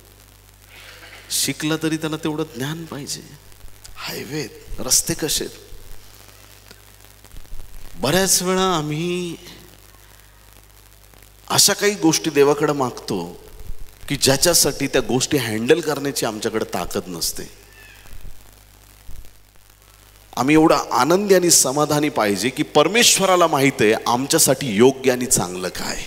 शिकला तरी त्याला तेवढं ज्ञान पाहिजे. हायवे, रस्ते कसे. बऱ्याच वेळा आम्ही अशा काही गोष्टी देवाकडे मागतो की ज्याच्यासाठी त्या गोष्टी हँडल करण्याची आमच्याकडे ताकद नसते. आम्ही एवढा आनंदी आणि समाधानी पाहिजे की परमेश्वराला माहित आहे आमच्यासाठी योग्य आणि चांगलं काय.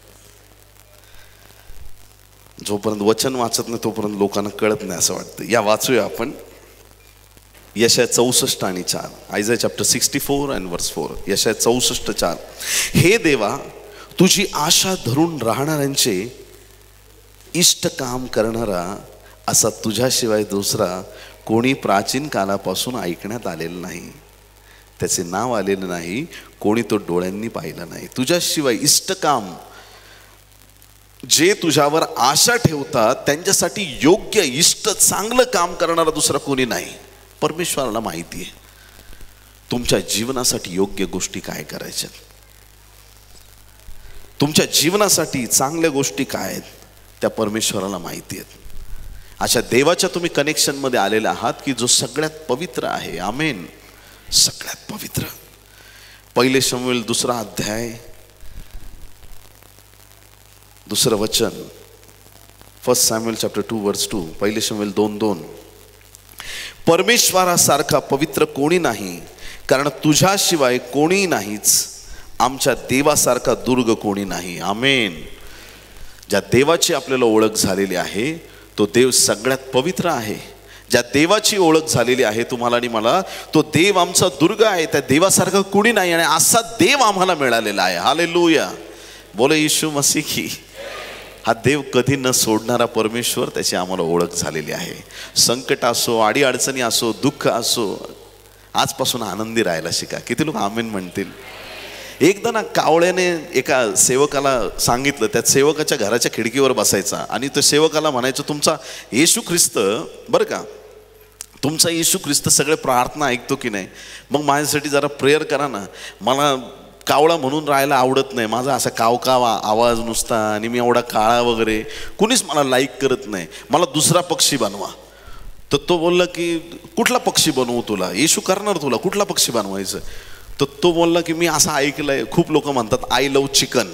जोपर्यंत वचन वाचत नाही तोपर्यंत लोकांना कळत नाही असं वाटतं. या वाचूया आपण यशाया 64 आणि 4. Isaiah chapter 64 and verse 4. यशाया 64:4. हे देवा, तुझी आशा धरून राहणाऱ्यांचे इष्ट काम करणारा असा तुझ्याशिवाय दुसरा कोणी प्राचीन कालापासून ऐकण्यात आलेलं नाही. त्याचे नाव आलेलं नाही, कोणी तो डोळ्यांनी पाहिलं नाही. तुझ्याशिवाय इष्ट काम, जे तुझ्यावर आशा ठेवतात त्यांच्यासाठी योग्य इष्ट चांगलं काम करणारा दुसरा कोणी नाही. परमेश्वराला माहिती आहे तुमच्या जीवनासाठी योग्य गोष्टी काय करायच्या, तुमच्या जीवनासाठी चांगल्या गोष्टी काय आहेत त्या परमेश्वराला माहिती आहेत. अशा देवाच्या तुम्ही कनेक्शन मध्ये आलेले आहात की जो सगळ्यात पवित्र आहे. आमेन. सगळ्यात पवित्र. 1 शमूएल 2 अध्याय 2 वचन. 1 Samuel chapter 2 verse 2. 1 शमूएल 2:2. परमेश्वरासारखा पवित्र कोणी नाही, कारण तुझ्याशिवाय कोणी नाहीच. आमच्या देवासारखा दुर्ग कोणी नाही. आमेन. ज्या देवाची आपल्याला ओळख झालेली आहे तो देव सगळ्यात पवित्र आहे. ज्या देवाची ओळख झालेली आहे तुम्हाला आणि मला, तो देव आमचा दुर्ग आहे. त्या देवासारखा कुणी नाही आणि असा देव आम्हाला मिळालेला आहे. हालेलुया. बोले येशू मसीह की. हा देव कधी न सोडणारा परमेश्वर, त्याची आम्हाला ओळख झालेली आहे. संकट असो, अडी अडचणी असो, दुःख असो, आजपासून आनंदी राहायला शिका. किती लोक आमेन म्हणतील. एकदा ना कावळ्याने एका सेवकाला सांगितलं, त्या सेवकाच्या घराच्या खिडकीवर बसायचा आणि तो सेवकाला म्हणायचं, तुमचा येशू ख्रिस्त बरं का, तुमचा येशू ख्रिस्त सगळे प्रार्थना ऐकतो की नाही, मग माझ्यासाठी जरा प्रेयर करा ना. मला कावळा म्हणून राहायला आवडत नाही. माझा असा कावकावा आवाज नुसता आणि मी एवढा काळा वगैरे, कुणीच मला लाईक करत नाही. मला दुसरा पक्षी बनवा. तर तो बोलला की कुठला पक्षी बनवू तुला, येशू करणार तुला, कुठला पक्षी बनवायचं. तर तो बोलला की मी असं ऐकलंय खूप लोक म्हणतात आय लव्ह चिकन.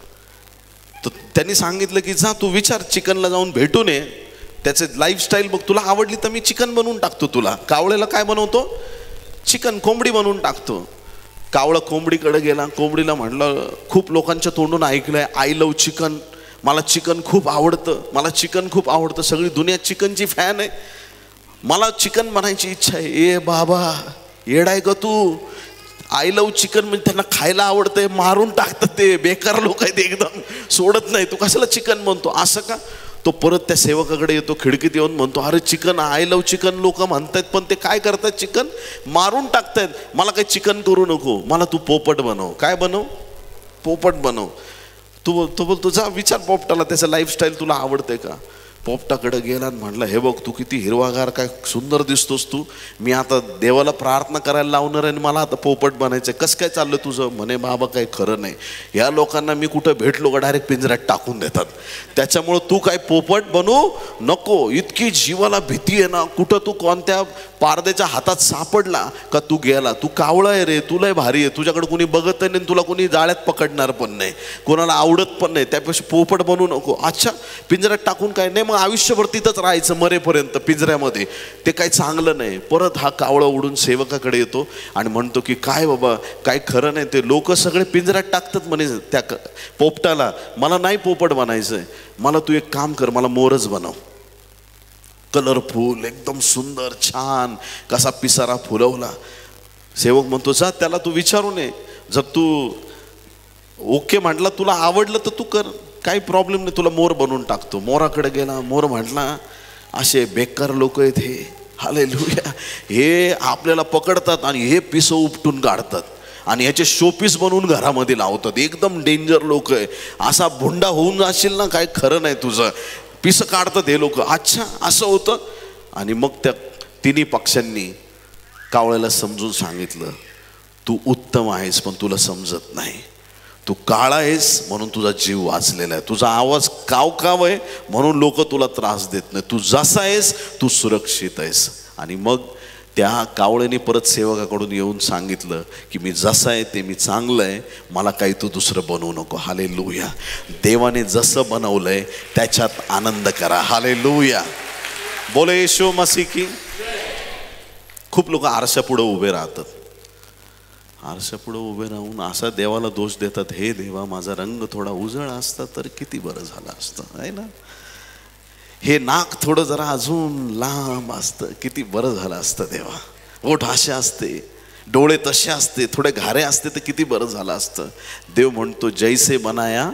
तर त्यांनी सांगितलं की जा तू विचार, चिकनला जाऊन भेटून ये, त्याचे लाईफस्टाईल बघ, तुला आवडली तर मी चिकन बनवून टाकतो तुला. कावळ्याला काय बनवतो, चिकन, कोंबडी बनवून टाकतो. कावळा कोंबडीकडे गेला. कोंबडीला म्हटलं, खूप लोकांच्या तोंडून ऐकलंय आय लव्ह चिकन, मला चिकन खूप आवडतं, मला चिकन खूप आवडतं, सगळी दुनिया चिकनची फॅन आहे, मला चिकन बनायची इच्छा आहे. ए बाबा येडाय का तू, आय लव्ह चिकन म्हणजे त्यांना खायला आवडतंय, मारून टाकतात ते, बेकार लोक आहेत एकदम, सोडत नाही, तू कशाला चिकन बनतो असं का. तो परत त्या सेवकाकडे येतो, खिडकीत येऊन म्हणतो, अरे चिकन, आय लव्ह चिकन लोक म्हणतायत, पण ते काय करतात, चिकन मारून टाकतायत, मला काही चिकन करू नको, मला तू पोपट बनव. काय बनव, पोपट बनव. तो बोलतो जा विचार पोपटाला, त्याचं लाईफस्टाईल तुला आवडते का. पोपटाकडे गेला आणि म्हटलं, हे बघ तू किती हिरवागार, काय सुंदर दिसतोस तू, मी आता देवाला प्रार्थना करायला लावणार आहे आणि मला आता पोपट बनायचं, कसं काय चाललं तुझं. म्हणे बाबा काही खरं नाही, या लोकांना मी कुठं भेटलो का डायरेक्ट पिंजऱ्यात टाकून देतात, त्याच्यामुळं तू काय पोपट बनू नको. इतकी जीवाला भीती आहे ना, कुठं तू कोणत्या पारद्याच्या हातात सापडला का तू गेला. तू कावळा आहे रे, तुलाही भारी आहे, तुझ्याकडे कोणी बघत नाही, तुला कोणी जाळ्यात पकडणार पण नाही, कोणाला आवडत पण नाही, त्यापेक्षा पोपट बनू नको. अच्छा पिंजऱ्यात टाकून काय नाही, मग आयुष्यभर तिथंच राहायचं मरेपर्यंत पिंजऱ्यामध्ये, ते काही चांगलं नाही. परत हा कावळा उडून सेवकाकडे येतो आणि म्हणतो की काय बाबा काय खरं नाही, ते लोक सगळे पिंजऱ्यात टाकतात म्हणे त्या पोपटाला, मला नाही पोपट बनायचंय, मला तू एक काम कर, मला मोरच बनव, कलरफुल एकदम सुंदर छान कसा पिसारा फुलवला. सेवक म्हणतो जा त्याला तू विचारून ये, जर तू ओके म्हटला, तुला आवडलं तर तू कर, काही प्रॉब्लेम नाही, तुला मोर बनवून टाकतो. मोराकडे गेला. मोर म्हटला, असे बेकार लोक आहेत हे, हालेलुया, हे आपल्याला पकडतात आणि हे पिसं उपटून काढतात आणि ह्याचे शोपीस बनवून घरामध्ये लावतात, एकदम डेंजर लोक आहे, असा भुंडा होऊन जाशील ना, काय खरं नाही तुझं, पिसं काढतात हे लोक. अच्छा असं होतं. आणि मग त्या तिन्ही पक्षांनी कावळ्याला समजून सांगितलं, तू उत्तम आहेस पण तुला समजत नाही, तू काळा आहेस म्हणून तुझा जीव वाचलेला आहे, तुझा आवाज काव आहे म्हणून लोक तुला त्रास देत नाही, तू जसा आहेस तू सुरक्षित आहेस. आणि मग त्या कावळ्याने परत सेवकाकडून येऊन सांगितलं की मी जसं आहे ते मी चांगलं आहे, मला काही तू दुसरं बनवू नको. हालेलुया. देवाने जसं बनवलंय त्याच्यात आनंद करा. हालेलुया. बोले येशू मसीह की. खूप लोक आरशापुढे उभे राहतात, आरशापुढे उभे राहून असा देवाला दोष देतात, हे देवा माझा रंग थोडा उजळ असता तर किती बरं झालं असतं, आहे ना, हे नाक थोडं जरा अजून लांब असतं किती बरं झालं असतं देवा, ओठ असे असते, डोळे तसे असते, थोडे घारे असते तर किती बरं झालं असतं. देव म्हणतो जैसे बनाया,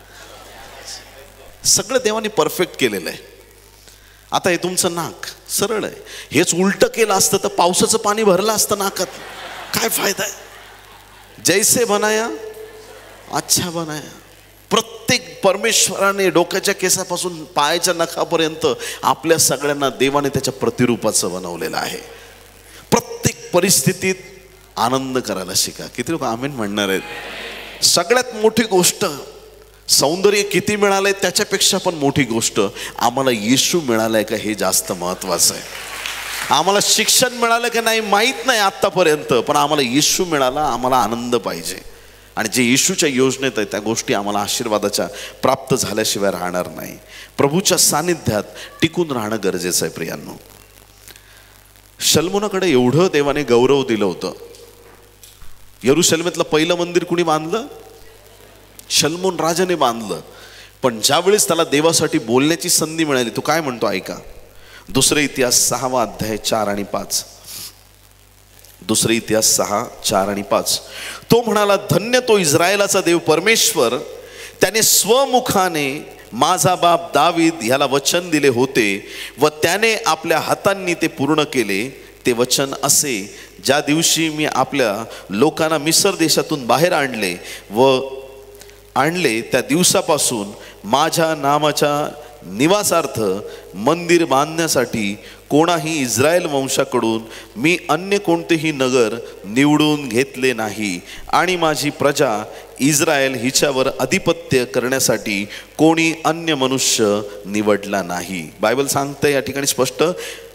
सगळं देवाने परफेक्ट केलेलं आहे. आता हे तुमचं नाक सरळ आहे, हेच उलट केलं असतं तर पावसाचं पाणी भरलं असतं नाकात, काय फायदा आहे. जैसे बनाया अच्छा बनाया. प्रत्येक परमेश्वराने डोक्याच्या केसापासून पायाच्या नखापर्यंत आपल्या सगळ्यांना देवाने त्याच्या प्रतिरूपाचं बनवलेलं आहे. प्रत्येक परिस्थितीत आनंद करायला शिका. किती लोक आमेन म्हणणार आहेत. सगळ्यात मोठी गोष्ट सौंदर्य किती मिळालंय त्याच्यापेक्षा पण मोठी गोष्ट आम्हाला येशू मिळालाय का हे जास्त महत्वाचं आहे. आम्हाला शिक्षण मिळालं की नाही माहीत नाही आत्तापर्यंत, पण आम्हाला येशू मिळाला, आम्हाला आनंद पाहिजे. आणि जे येशूच्या योजनेत आहे त्या गोष्टी आम्हाला आशीर्वादाच्या प्राप्त झाल्याशिवाय राहणार नाही. प्रभूच्या सानिध्यात टिकून राहणं गरजेचं आहे प्रियांनो. शल्मोनाकडे एवढं देवाने गौरव दिलं होतं. यरूशलेमेतलं पहिलं मंदिर कुणी बांधलं? शल्मोन राजाने बांधलं. पण ज्यावेळेस त्याला देवासाठी बोलण्याची संधी मिळाली, तो काय म्हणतो ऐका. दुसरे इतिहास 6 अध्याय 4 आणि 5. दुसरे इतिहास 6, 4 आणि 5. तो म्हणाला, धन्य तो इस्रायलाचा देव परमेश्वर, त्याने स्वमुखाने माझा बाप दावीद ह्याला वचन दिले होते व त्याने आपल्या हातांनी ते पूर्ण केले. ते वचन असे, ज्या दिवशी मी आपल्या लोकांना मिस्र देशातून बाहेर आणले त्या दिवसापासून माझ्या नामाच्या निवासार्थ मंदिर बांधण्यासाठी कोणाही इस्रायल वंशाकडून मी अन्य कोणतेही नगर निवडून घेतले नाही आणि माझी प्रजा इस्रायल हिच्यावर अधिपत्य करण्यासाठी कोणी अन्य मनुष्य निवडला नाही. बायबल सांगते या ठिकाणी स्पष्ट,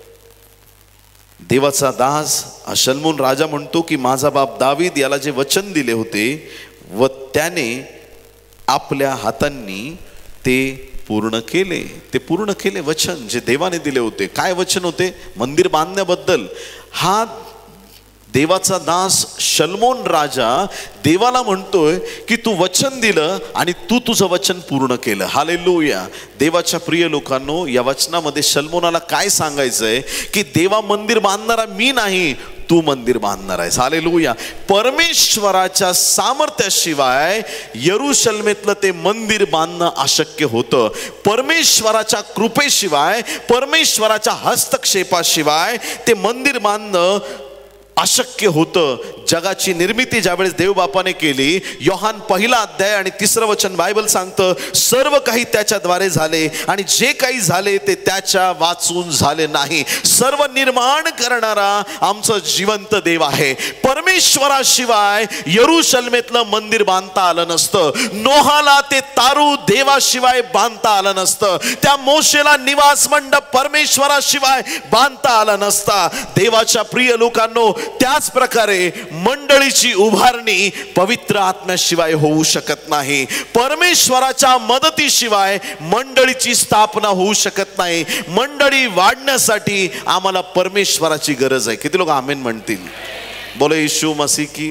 देवाचा दास शल्मोन राजा म्हणतो की माझा बाप दावीद याला जे वचन दिले होते व त्याने आपल्या हातांनी ते पूर्ण केले. ते पूर्ण केले वचन जे देवाने दिले होते. काय वचन होते? मंदिर बांधण्याबद्दल. हा देवाचा दास शल्मोन राजा देवाला म्हणतोय की तू वचन दिलं आणि तू तुझं वचन पूर्ण केलं. हालेलुया. देवाच्या प्रिय लोकांनो, या वचनामध्ये शल्मोनाला काय सांगायचंय की देवा मंदिर बांधणारा मी नाही, तू मंदिर बांधणार आहेस. हालेलुया. परमेश्वराच्या सामर्थ्याशिवाय यरूशलेमेतलं ते मंदिर बांधणं अशक्य होतं. परमेश्वराच्या कृपेशिवाय, परमेश्वराच्या हस्तक्षेपाशिवाय ते मंदिर बांधणं अशक्य होतं. जगाची निर्मिती ज्यावेळेस देवबापाने केली, योहान 1 अध्याय आणि 3 वचन बायबल सांगतं, सर्व काही त्याच्याद्वारे झाले आणि जे काही झाले ते त्याच्या वाचून झाले नाही. सर्व निर्माण करणारा आमचं जिवंत देव आहे. परमेश्वराशिवाय यरूशलेमेतलं मंदिर बांधता आलं नसतं. नोहाला ते तारू देवाशिवाय बांधता आलं नसतं. त्या मोशेला निवास मंडप परमेश्वराशिवाय बांधता आला नसता. देवाच्या प्रिय लोकांनो, त्याच प्रकारे मंडळीची उभारणी पवित्र आत्म्याशिवाय होऊ शकत नाही. परमेश्वराच्या मदतीशिवाय मंडळीची स्थापना होऊ शकत नाही. मंडळी वाढण्यासाठी आम्हाला परमेश्वराची गरज आहे. किती लोक आमेन म्हणतील? बोलो येशू मसीह की.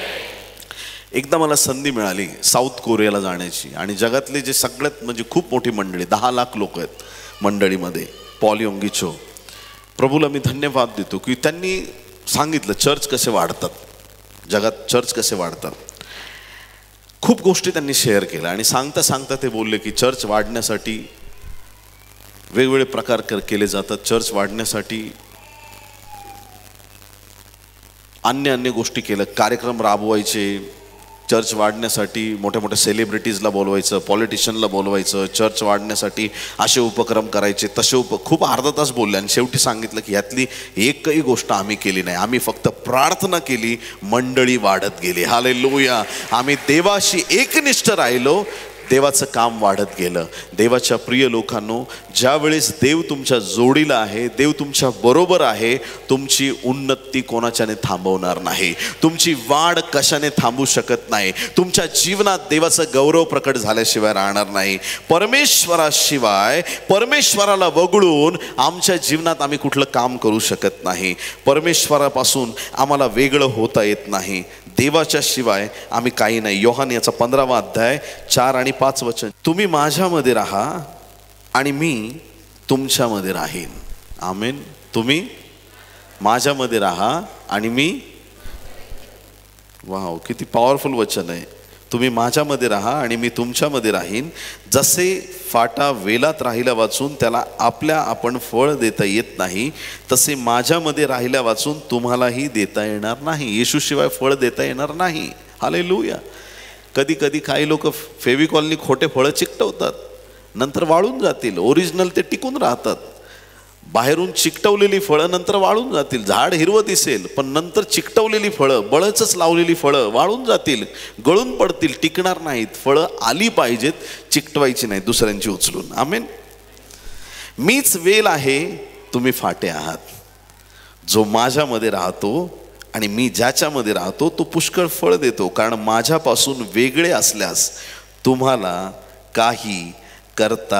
एकदा मला संधी मिळाली साऊथ कोरियाला जाण्याची आणि जगातले जे सगळ्यात म्हणजे खूप मोठी मंडळी, 10 लाख लोक आहेत मंडळीमध्ये, पॉल योंगीचो. प्रभूला मी धन्यवाद देतो की त्यांनी सांगितलं चर्च कसे वाढतात, जगात चर्च कसे वाढतात. खूप गोष्टी त्यांनी शेअर केल्या आणि सांगता सांगता ते बोलले की चर्च वाढण्यासाठी वेगवेगळे प्रकार केले जातात. चर्च वाढण्यासाठी अन्य गोष्टी केल्या, कार्यक्रम राबवायचे. चर्च वाढण्यासाठी मोठ्या मोठ्या सेलिब्रिटीजला बोलवायचं, पॉलिटिशियनला बोलवायचं. चर्च वाढण्यासाठी असे उपक्रम करायचे, तसे खूप अर्धा तास बोलले आणि शेवटी सांगितलं की यातली एकही गोष्ट आम्ही केली नाही. आम्ही फक्त प्रार्थना केली, मंडळी वाढत गेली. हालेलुया. आम्ही देवाशी एकनिष्ठ राहिलो, देवाचं काम वाढत गेलं. देवाच्या प्रिय लोकांनो, ज्यावेळेस देव तुमच्या जोडीला आहे, देव तुमच्या बरोबर आहे, तुमची उन्नती कोणाच्याने थांबवणार नाही. तुमची वाढ कशाने थांबू शकत नाही. तुमच्या जीवनात देवाचं गौरव प्रकट झाल्याशिवाय राहणार नाही. परमेश्वराशिवाय, परमेश्वराला वगळून आमच्या जीवनात आम्ही कुठलं काम करू शकत नाही. परमेश्वरापासून आम्हाला वेगळं होता येत नाही. देवाच्या शिवाय आम्ही काही नाही. योहान याचा 15 अध्याय 4 आणि 5 वचन, तुम्ही माझ्यामध्ये राहा आणि मी तुमच्यामध्ये राहीन. आमेन. तुम्ही माझ्यामध्ये राहा आणि मी, वाव, किती पॉवरफुल वचन आहे. तुम्ही माझ्यामध्ये राहा आणि मी तुमच्यामध्ये राहीन. जसे फाटा वेलात राहिल्या वाचून त्याला आपल्या आपण फळ देता येत नाही, तसे माझ्यामध्ये राहिल्या वाचून तुम्हालाही देता येणार नाही. येशूशिवाय फळ देता येणार नाही. हालेलुया. कधी कधी काही लोक फेविकॉलनी खोटे फळं चिकटवतात, नंतर वाळून जातील. ओरिजिनल ते टिकून राहतात. बाहेरून चिकटवलेली फळं नंतर वाळून जातील. झाड हिरवं दिसेल पण नंतर चिकटवलेली फळं, बळच लावलेली फळं वाळून जातील, गळून पडतील, टिकणार नाहीत. फळं आली पाहिजेत, चिकटवायची नाही दुसऱ्यांची उचलून. आमेन. मीच वेल आहे, तुम्ही फाटे आहात. जो माझ्यामध्ये राहतो आणि मी ज्याच्यामध्ये राहतो तो पुष्कळ फळ देतो, कारण माझ्यापासून वेगळे असल्यास तुम्हाला काही करता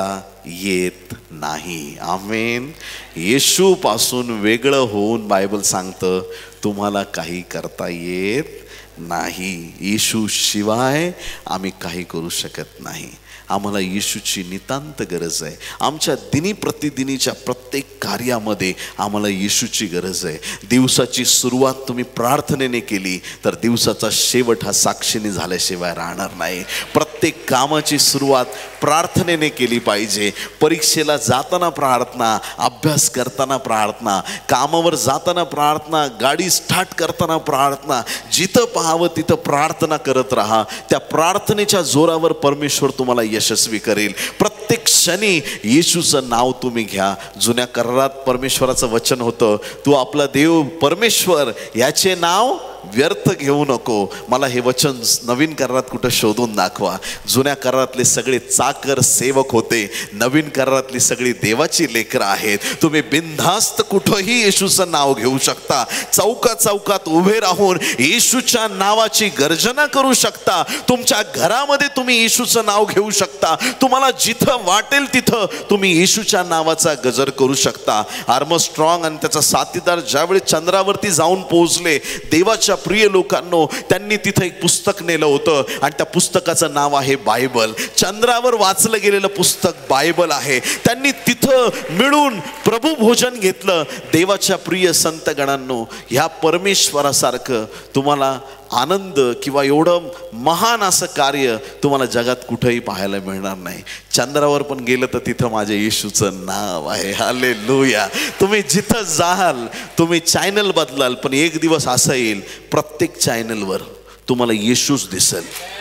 येत नाही. आमेन. येशू पासून वेगळं होऊन बायबल सांगतं तुम्हाला काही करता येत नाही. येशू शिवाय आम्ही काही करू शकत नाही. आम्हाला येशूची नितांत गरज आहे. आमच्या दिनी प्रतिदिनीच्या प्रत्येक कार्यामध्ये आम्हाला येशूची गरज आहे. दिवसाची सुरुवात तुम्ही प्रार्थनेने केली तर दिवसाचा शेवट हा साक्षीने झाल्याशिवाय राहणार नाही. प्रत्येक कामाची सुरुवात प्रार्थनेने केली पाहिजे. परीक्षेला जाताना प्रार्थना, अभ्यास करताना प्रार्थना, कामावर जाताना प्रार्थना, गाडी स्टार्ट करताना प्रार्थना, जिथं पाहावं तिथं प्रार्थना करत राहा. त्या प्रार्थनेच्या जोरावर परमेश्वर तुम्हाला यशस्वी करेल. प्रत्येक क्षणी येशूचं नाव तुम्ही घ्या. जुन्या करारात परमेश्वराचं वचन होतं, तू आपला देव परमेश्वर याचे नाव व्यर्थ घेऊ नको. मला हे वचन नवीन करारात कुठं शोधून दाखवा. जुन्या करारातले सगळे चाकर सेवक होते, नवीन करारातली सगळी देवाची लेकरं आहेत. तुम्ही बिनधास्त कुठंही येशूचं नाव घेऊ शकता. चौकात चौकात उभे राहून येशूच्या नावाची गर्जना करू शकता. तुमच्या घरामध्ये तुम्ही येशूचं नाव घेऊ शकता. तुम्हाला जिथं वाटेल तिथं तुम्ही येशूच्या नावाचा गजर करू शकता. आर्मस्ट्रॉंग आणि त्याचा साथीदार ज्यावेळी चंद्रावरती जाऊन पोहोचले, देवाच्या प्रिय लोकांनो, त्यांनी तिथे एक पुस्तक नेलं होतं आणि त्या पुस्तकाचं नाव आहे बायबल. चंद्रावर वाचलं गेलेलं पुस्तक बायबल आहे. त्यांनी तिथं मिळून प्रभू भोजन घेतलं. देवाच्या प्रिय संतगणांनो, ह्या परमेश्वरासारखं तुम्हाला आनंद किंवा एवढं महान असं कार्य तुम्हाला जगात कुठेही पाहायला मिळणार नाही. चंद्रावर पण गेलं तर तिथं माझ्या येशूचं नाव आहे. हालेलुया. तुम्ही जिथं जाल, तुम्ही चॅनल बदलाल, पण एक दिवस असा येईल प्रत्येक चॅनलवर तुम्हाला येशूच दिसेल.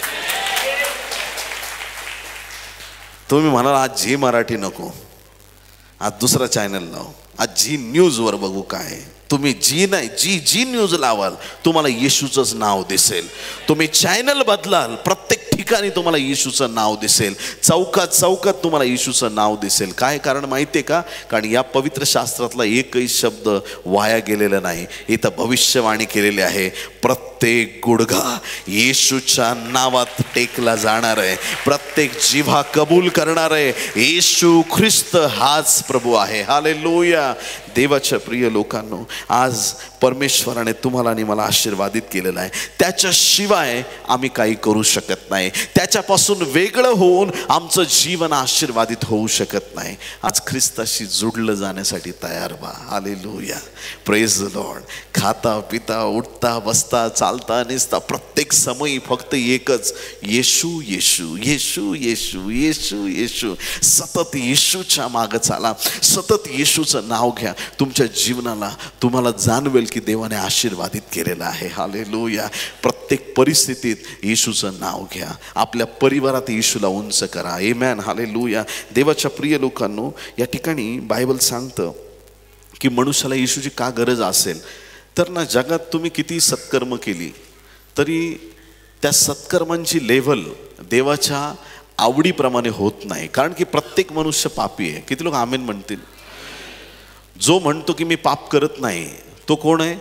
तुम्ही म्हणाल आज झी मराठी नको, आज दुसरा चॅनल लाव, आज झी न्यूजवर बघू काय. तुम्ही जी नाही, जी न्यूज लावाल तुम्हाला येशूचंच नाव दिसेल. तुम्ही चॅनल बदलाल, प्रत्येक ठिकाणी तुम्हाला येशूचं नाव दिसेल. चौकात चौकात तुम्हाला येशूचं नाव दिसेल. काय कारण माहिती आहे का? कारण या पवित्र शास्त्रातला एकही शब्द वाया गेलेला नाही. इथं भविष्यवाणी केलेली आहे, प्रत्येक गुडघा येशूच्या नावात टेकला जाणार आहे. प्रत्येक जिव्हा कबूल करणार आहे येशू ख्रिस्त हाच प्रभू आहे. हालेलुया. देवाच्या प्रिय लोकांनो, आज परमेश्वराने तुम्हाला आणि मला आशीर्वादित केलेलं आहे. त्याच्याशिवाय आम्ही काही करू शकत नाही. त्याच्यापासून वेगळं होऊन आमचं जीवन आशीर्वादित होऊ शकत नाही. आज ख्रिस्ताशी जुडलं जाण्यासाठी तयार व्हा. हालेलुया. Praise the Lord. खाता पिता उठता बसता चालता निसता प्रत्येक समयी फक्त एकच, येशू येशू येशू येशू येशू येशू. सतत येशूच्या मागं चाला, सतत येशूचं नाव घ्या. तुमच्या जीवनाला तुम्हाला जाणवेल की देवाने आशीर्वादित केलेलं आहे. हालेलुया. प्रत्येक परिस्थितीत येशूचं नाव घ्या. आपल्या परिवारात येशूला उंच करा. आमेन. हालेलुया. देवाच्या प्रिय लोकांनो, या ठिकाणी बायबल सांगतं की मनुष्याला येशूची का गरज असेल तर ना, जगात तुम्ही किती सत्कर्म केली तरी त्या सत्कर्मांची लेव्हल देवाच्या आवडीप्रमाणे होत नाही. कारण की प्रत्येक मनुष्य पापी आहे. किती लोक आमेन म्हणतील? जो म्हणतो की मी पाप करत नाही तो कोण आहे?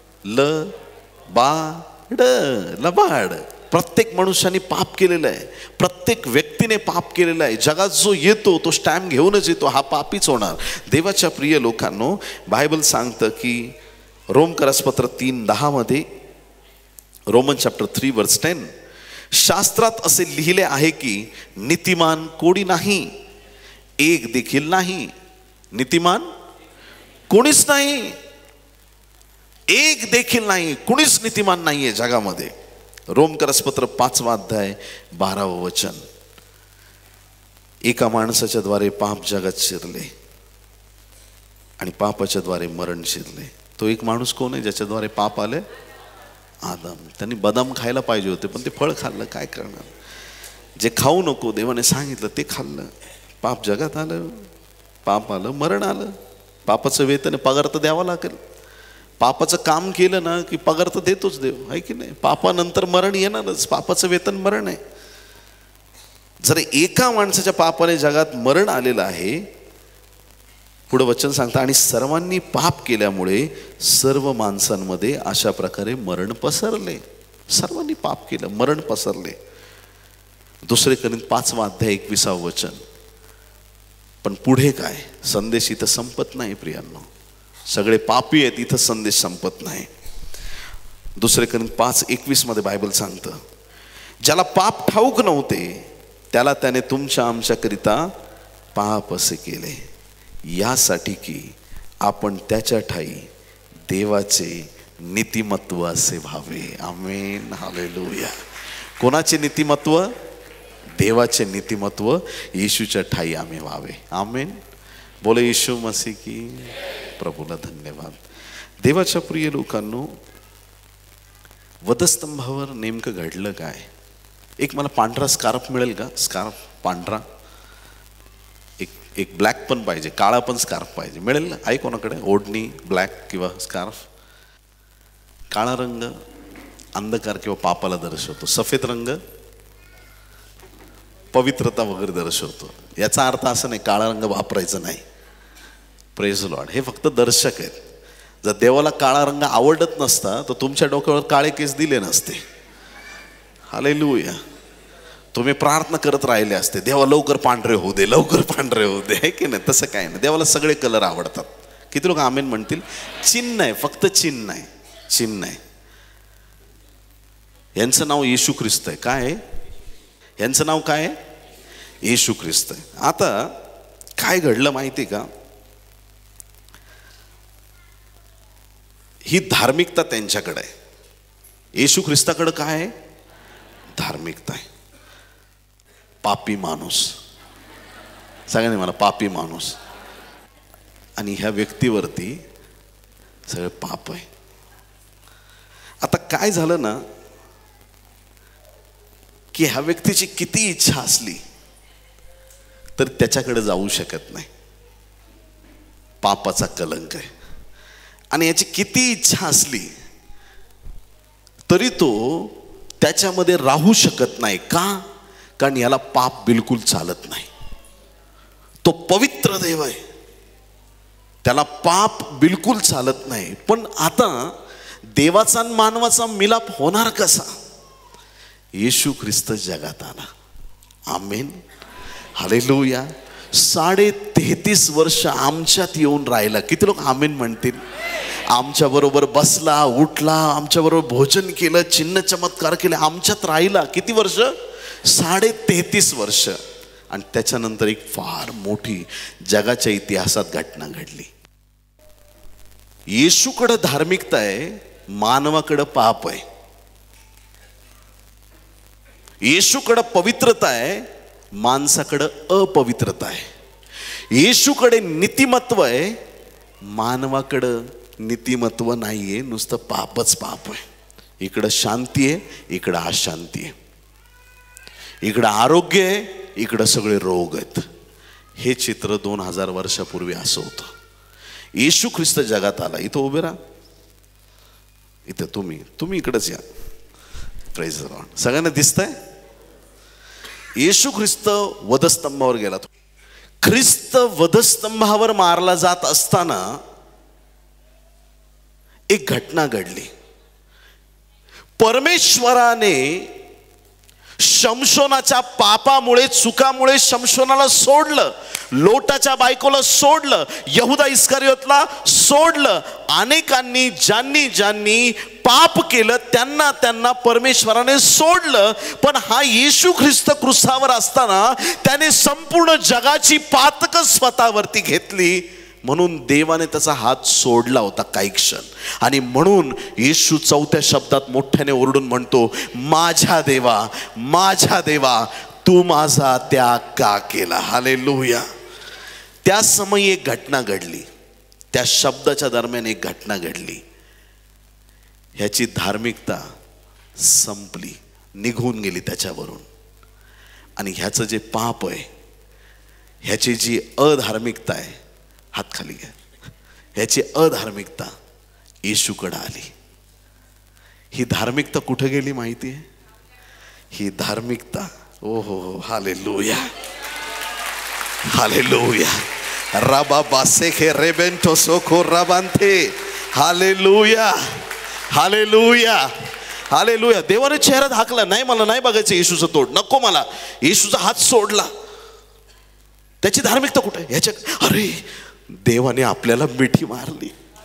लबाड. प्रत्येक मनुष्याने पाप केलेलं आहे. प्रत्येक व्यक्तीने पाप केलेलं आहे. जगात जो येतो तो स्टॅम्प घेऊनच येतो, हा पापीच होणार. देवाच्या प्रिय लोकांनो, बायबल सांगतं की रोमकरसपत्र 3:10 मध्ये, रोमन चॅप्टर 3 वर्स 10, शास्त्रात असे लिहिले आहे की नीतिमान कोणी नाही, एक देखील नाही. नीतिमान कोणीच नाही, एक देखील नाही. कुणीच नीतिमान नाहीये जगामध्ये. रोमकरसपत्र 5 अध्याय 12 वचन. एका माणसाच्या द्वारे पाप जगात शिरले आणि पापाच्या द्वारे मरण शिरले. तो एक माणूस कोण आहे ज्याच्याद्वारे पाप आले? आदम. त्यांनी बदाम खायला पाहिजे होते पण ते फळ खाल्लं. काय करणार? जे खाऊ नको देवाने सांगितलं ते खाल्लं. पाप जगात आलं, पाप आलं, मरण आलं. पापाचं वेतन पगार तर द्यावा लागेल. पापाचं काम केलं ना की पगार तर देतोच देव, आहे की नाही. पापानंतर मरण येणारच, पापाचं वेतन मरण आहे. जर एका माणसाच्या पापाने जगात मरण आलेलं आहे, पुढं वचन सांगतं, आणि सर्वांनी पाप केल्यामुळे सर्व माणसांमध्ये अशा प्रकारे मरण पसरले. सर्वांनी पाप केलं, मरण पसरले. 2 कोरिंथ 5:21 वचन. पण पुढे काय? संदेश इथं संपत नाही प्रियांनो. सगळे पापी आहेत, इथं संदेश संपत नाही. 2 कोरिंथ 5:21 मध्ये बायबल सांगतं, ज्याला पाप ठाऊक नव्हते त्याला त्याने तुमच्या आमच्याकरिता पाप असे केले, यासाठी की आपण त्याच्या ठाई देवाचे नीतिमत्व असे व्हावे. Amen, hallelujah. कोणाचे नीतिमत्व? देवाचे नीतिमत्व येशूच्या ठाई आम्ही व्हावे. आमेन. बोले येशू मसीह की. प्रभूला धन्यवाद. देवाच्या प्रिय लोकांनो, वधस्तंभावर नेमकं घडलं काय? एक मला पांढरा स्कार्फ मिळेल का? स्कार्फ पांढरा, एक ब्लॅक पण पाहिजे, काळा पण स्कार्फ पाहिजे. मिळेल ना? आहे कोणाकडे? ओढणी ब्लॅक किंवा स्कार्फ. काळा रंग अंधकार किंवा पापाला दर्शवतो, सफेद रंग पवित्रता वगैरे दर्शवतो. याचा अर्थ असं नाही काळा रंग वापरायचा नाही. Praise Lord. हे फक्त दर्शक आहेत. जर देवाला काळा रंग आवडत नसता तर तुमच्या डोक्यावर काळे केस दिले नसते. हालेलुया. तुम्ही प्रार्थना करत राहिले असते, देवा लवकर पांढरे होऊ दे, लवकर पांढरे होऊ दे, आहे की नाही? तसं काय नाही. देवाला सगळे कलर आवडतात. किती लोक आमेन म्हणतील? चिन्ह आहे, फक्त चिन्ह आहे, चिन्ह आहे. यांचं नाव येशू ख्रिस्त आहे. काय आहे यांचं नाव? काय आहे? येशू ख्रिस्त आहे. आता काय घडलं माहिती का? ही धार्मिकता त्यांच्याकडे आहे. येशू ख्रिस्ताकडे काय आहे? धार्मिकता आहे. पापी माणूस, सांगा मला, पापी माणूस. आणि ह्या व्यक्तीवरती सगळं पाप आहे. आता काय झालं ना की ह्या व्यक्तीची किती इच्छा असली तर त्याच्याकडे जाऊ शकत नाही. पापाचा कलंक आहे. आणि याची किती इच्छा असली तरी तो त्याच्यामध्ये राहू शकत नाही. का? कारण याला पाप बिलकुल चालत नाही. तो पवित्र देव आहे, त्याला पाप बिलकुल चालत नाही. पण आता देवाचा आणि मानवाचा मिलाप होणार कसा? येशू ख्रिस्त जगात आला. आमेन, हालेलुया. 33.5 वर्ष आमच्यात येऊन राहिला. किती लोक आमेन म्हणतील? आमच्या बरोबर बसला, उठला, आमच्या बरोबर भोजन केलं, चिन्ह चमत्कार केले, आमच्यात राहिला. किती वर्ष? 33.5 वर्ष. आणि त्याच्यानंतर एक फार मोठी जगाच्या इतिहासात घटना घडली. येशूकडे धार्मिकता आहे, मानवाकडे पाप आहे. येशूकडे पवित्रता आहे, माणसाकडे अपवित्रता आहे. येशूकडे नीतिमत्व आहे, मानवाकडे नीतिमत्व नाहीये, नुसतं पापच पाप आहे. इकडं शांती आहे, इकडं अशांती आहे. इकडं आरोग्य आहे, इकडं सगळे रोग आहेत. हे चित्र 2000 वर्षापूर्वी असं होतं. येशू ख्रिस्त जगात आला. इथं उभे राहा, इथं तुम्ही इकडंच या. Praise the Lord. सगळ्यांना दिसतंय? येशू ख्रिस्त वधस्तंभावर गेला. ख्रिस्त वधस्तंभावर मारला जात असताना एक घटना घडली. परमेश्वराने शमशोनाच्या पापामुळे, चुकामुळे शमशोनाला सोडलं, लोटाच्या बायकोला सोडलं, यहुदा इस्करियोतला सोडलं. अनेकांनी ज्यांनी पाप केलं त्यांना परमेश्वराने सोडलं. पण हा येशू ख्रिस्त क्रुसावर असताना त्याने संपूर्ण जगाची पातक स्वतःवरती घेतली. म्हणून देवाने त्याचा हात सोडला होता काही क्षण. आणि म्हणून येशू 4थ्या शब्दात मोठ्याने ओरडून म्हणतो, माझ्या देवा, माझ्या देवा, तू माझा त्याग का केला? हालेलुया. त्या समयी एक घटना घडली, त्या शब्दाच्या दरम्यान एक घटना घडली. ह्याची धार्मिकता संपली, निघून गेली त्याच्यावरून. आणि ह्याचं जे पाप आहे, ह्याची जी अधार्मिकता आहे, हात खाली घ्या, ह्याची अधार्मिकता येशूकडे आली. ही धार्मिकता कुठे गेली माहिती आहे? ही धार्मिकता, ओ हो, हालेलुया हालेलुया, राबा बासेखे रेबेंटो सोखो राबांथे, हालेलुया हालेलुया हालेलुया. देवाने चेहरा झाकला, नाही मला नाही बघायचं येशूचं तोड, नको मला. येशूचा हात सोडला. त्याची धार्मिकता कुठे? ह्याच्या, अरे देवाने आपल्याला मिठी मारली,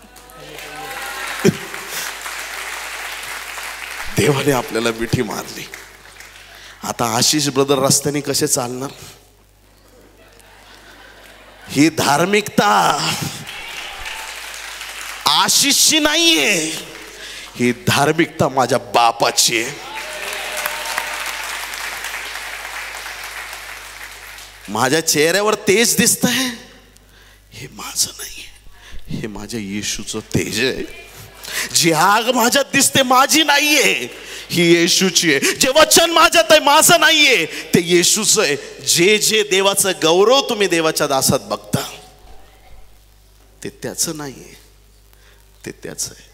देवाने आपल्याला मिठी मारली. आता आशिष ब्रदर रस्त्याने कसे चालणार? ही धार्मिकता आशिषची नाहीये, ही धार्मिकता माझ्या बापाची आहे. माझ्या चेहऱ्यावर तेज दिसतंय, हे माझं नाहीये, हे माझ्या येशूचं तेज आहे. जी आग माझ्यात दिसते माझी नाहीये, ही येशूची आहे. जे वचन माझ्यात आहे माझं नाहीये, ते येशूचं आहे. जे जे देवाचं गौरव तुम्ही देवाच्या दासात बघता, ते त्याचं नाहीये, ते त्याचं आहे.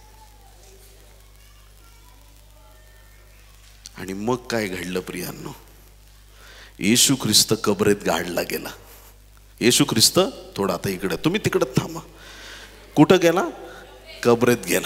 आणि मग काय घडलं प्रियांनो? येशू ख्रिस्त कबरेत गाडला गेला. येशू ख्रिस्त, थोडा आता इकडे, तुम्ही तिकडे थांबा. कुठं गेला? कबरेत गेला.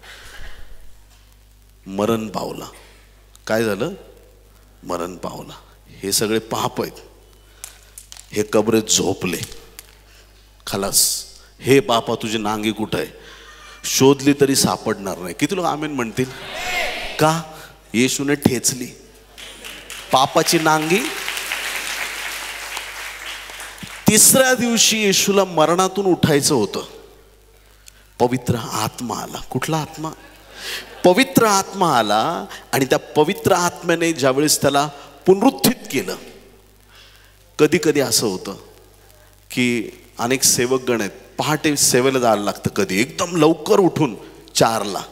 मरण पावला. काय झालं? मरण पावला. हे सगळे पाप आहेत. हे कबरेत झोपले. खलास. हे बापा तुझी नांगी कुठं आहे? शोधली तरी सापडणार नाही. किती लोक आमेन म्हणतील? का? येशूने ठेचली पापाची नांगी. तिसऱ्या दिवशी येशूला मरणातून उठायचं होतं. पवित्र आत्मा आला. कुठला आत्मा? पवित्र आत्मा आला. आणि त्या पवित्र आत्म्याने ज्यावेळेस त्याला पुनरुत्थित केलं. कधी कधी असं होतं की अनेक सेवकगण आहेत, पहाटे सेवेला जायला लागतं, कधी एकदम लवकर उठून 4ला.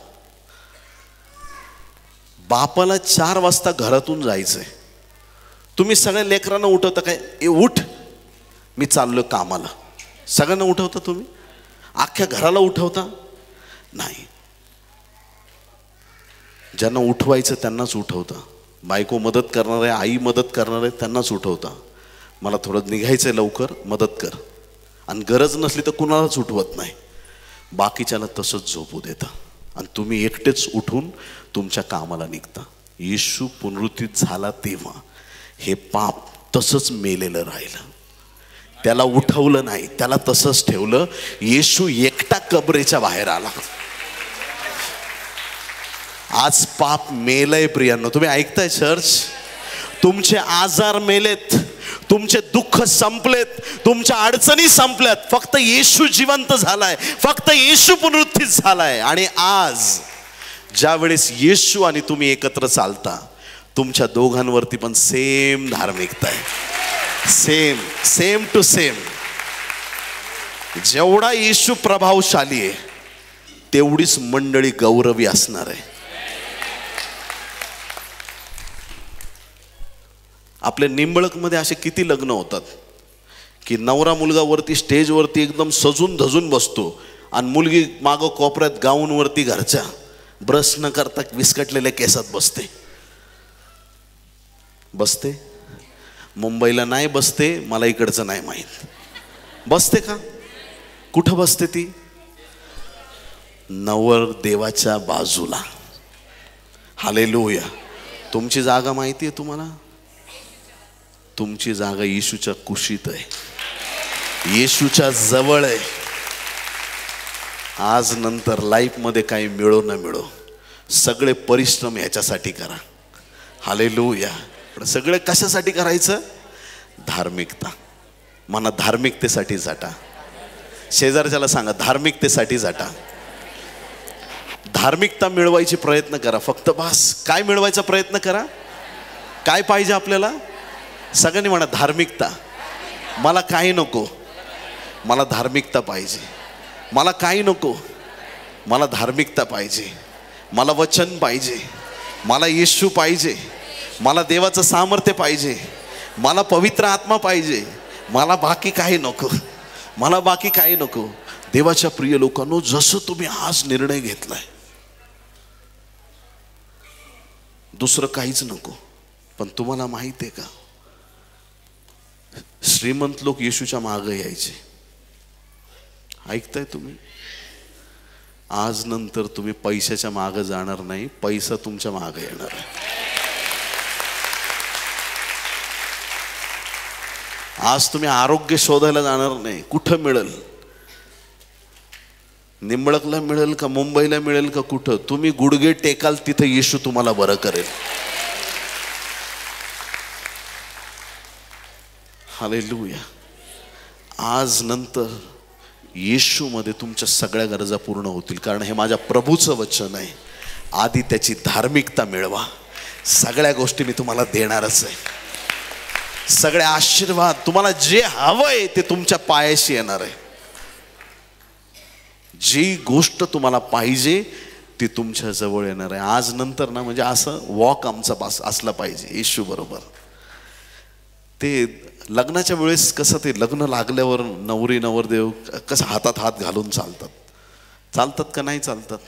बापाला 4 वाजता घरातून जायचंय. तुम्ही सगळ्या लेकरांना उठवता काय? ए उठ, मी चाललो कामाला. सगळ्यांना उठवता तुम्ही? अख्ख्या घराला उठवता? नाही. ज्यांना उठवायचं त्यांनाच उठवता. बायको मदत करणार आहे, आई मदत करणार आहे, त्यांनाच उठवता. मला थोडं निघायचंय लवकर, मदत कर. आणि गरज नसली तर कुणालाच उठवत नाही. बाकीच्याला तसंच झोपू देता. आणि तुम्ही एकटेच उठून तुमच्या कामाला निघता. येशू पुनरुत्थित झाला तेव्हा हे पाप तसंच मेलेलं राहिलं. त्याला उठवलं नाही, त्याला तसंच ठेवलं. येशू एकटा कबरेच्या बाहेर आला. आज पाप मेलय प्रियांनो. तुम्ही ऐकताय चर्च? तुमचे आजार मेलेत, तुमचे दुःख संपलेत, तुमच्या अडचणी संपल्यात. फक्त येशू जिवंत झालाय, फक्त येशू पुनरुत्थित झालाय. आणि आज ज्या वेळेस येशू आणि तुम्ही एकत्र चालता, तुमच्या दोघांवरती पण सेम धार्मिकता आहे. Same to same. जेवढा येशू प्रभावशाली आहे तेवढीच मंडळी गौरवी असणार आहे. आपल्या निंबळकमध्ये असे किती लग्न होतात की नवरा मुलगा वरती स्टेजवरती एकदम सजून धजून बसतो आणि मुलगी मागं कोपऱ्यात गाऊनवरती घरच्या ब्रश न करता विस्कटलेल्या केसात बसते. मुंबईला नाही बसते, मला इकडचं नाही माहीत. बसते का? कुठं बसते ती? नवर देवाच्या बाजूला. हालेलुया. तुमची जागा माहिती आहे तुम्हाला? तुमची जागा येशूच्या कुशीत आहे, येशूच्या जवळ आहे. आज नंतर लाईफमध्ये काही मिळो न मिळो, सगळे परिश्रम ह्याच्यासाठी करा. हालेलुया. सगळे कशासाठी करायचं? धार्मिकता. मना धार्मिकतेसाठी झटा. शेजारच्याला सांगा धार्मिकतेसाठी झटा. धार्मिकता मिळवायची प्रयत्न करा. फक्त बस काय मिळवायचा प्रयत्न करा? काय पाहिजे आपल्याला? सगळ्यांनी म्हणा धार्मिकता. मला काही नको, मला धार्मिकता पाहिजे. मला काही नको, मला धार्मिकता पाहिजे. मला वचन पाहिजे, मला येशू पाहिजे, मला देवाचं सामर्थ्य पाहिजे, मला पवित्र आत्मा पाहिजे. मला बाकी काही नको, मला बाकी काही नको. देवाच्या प्रिय लोकांनो, जसं तुम्ही आज निर्णय घेतलाय, दुसरं काहीच नको. पण तुम्हाला माहित आहे का, श्रीमंत लोक येशूच्या मागे यायचे. ऐकताय तुम्ही? आज नंतर तुम्ही पैशाच्या मागे जाणार नाही, पैसा तुमच्या मागे येणार आहे. आज तुम्ही आरोग्य शोधायला जाणार नाही. कुठं मिळेल? निंबळकला मिळेल का, मुंबईला मिळेल का, कुठं? तुम्ही गुडघे टेकाल तिथं येशू तुम्हाला बरं करेल. हालेलुया. आज नंतर येशूमध्ये तुमच्या सगळ्या गरजा पूर्ण होतील, कारण हे माझ्या प्रभूचं वचन आहे. आधी त्याची धार्मिकता मिळवा, सगळ्या गोष्टी मी तुम्हाला देणारच आहे. सगळे आशीर्वाद, तुम्हाला जे हवंय ते तुमच्या पायाशी येणार आहे. जी गोष्ट तुम्हाला पाहिजे ती तुमच्या जवळ येणार आहे. आज नंतर ना, म्हणजे असं वॉक आमचा असला पाहिजे येशू बरोबर. ते लग्नाच्या वेळेस कसं, ते लग्न लागल्यावर नवरी नवरदेव कसं हातात हात घालून चालतात, चालतात का नाही चालतात?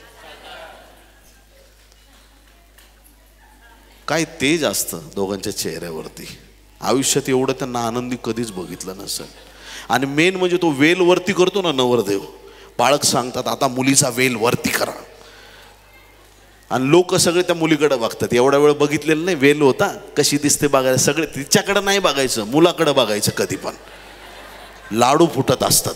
काय तेज असतं दोघांच्या चेहऱ्यावरती. आयुष्यात एवढं त्यांना आनंदी कधीच बघितलं नसेल. आणि मेन म्हणजे तो वेल वरती करतो ना नवरदेव, पाळक सांगतात आता मुलीचा वेल वरती करा, आणि लोक सगळे त्या मुलीकडे बघतात. एवढा वेळ बघितलेलं नाही, वेल होता कशी दिसते बघायला, सगळे तिच्याकडे नाही बघायचं, मुलाकडे बघायचं. कधी पण लाडू फुटत असतात,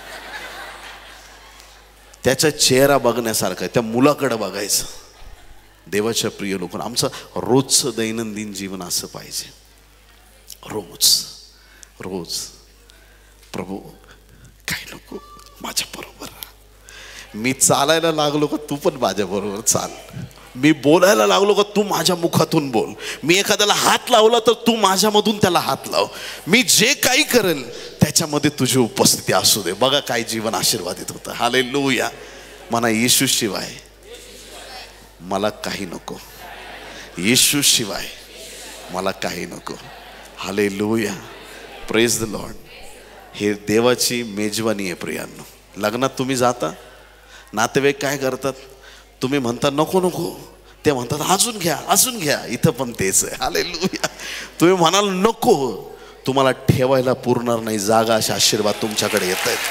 त्याचा चेहरा बघण्यासारखा, त्या मुलाकडे बघायचं. देवाच्या प्रिय लोकांना, आमचं रोजचं दैनंदिन जीवन असं पाहिजे. रोज रोज प्रभू काय नको माझ्या बरोबर, मी चालायला लागलो का तू पण माझ्या बरोबर चाल, मी बोलायला लागलो का तू माझ्या मुखातून बोल, मी एखाद्याला हात लावला तर तू माझ्यामधून त्याला हात लाव, मी जे काही करेल त्याच्यामध्ये तुझी उपस्थिती असू दे. बघा काय जीवन आशीर्वादित होतं. हालेलुया. म्हणा येशू शिवाय मला काही नको, येशू शिवाय मला काही नको. हालेलुया. Praise the Lord. हे देवाची मेजवानी आहे प्रियांनो. लग्नात तुम्ही जाता, नातेवाईक काय करतात, तुम्ही म्हणता नको नको, ते म्हणतात अजून घ्या अजून घ्या. इथं पण तेच आहे. हालेलुया. तुम्ही म्हणाल नको, तुम्हाला ठेवायला पुरणार नाही जागा, असे आशीर्वाद तुमच्याकडे येत आहेत.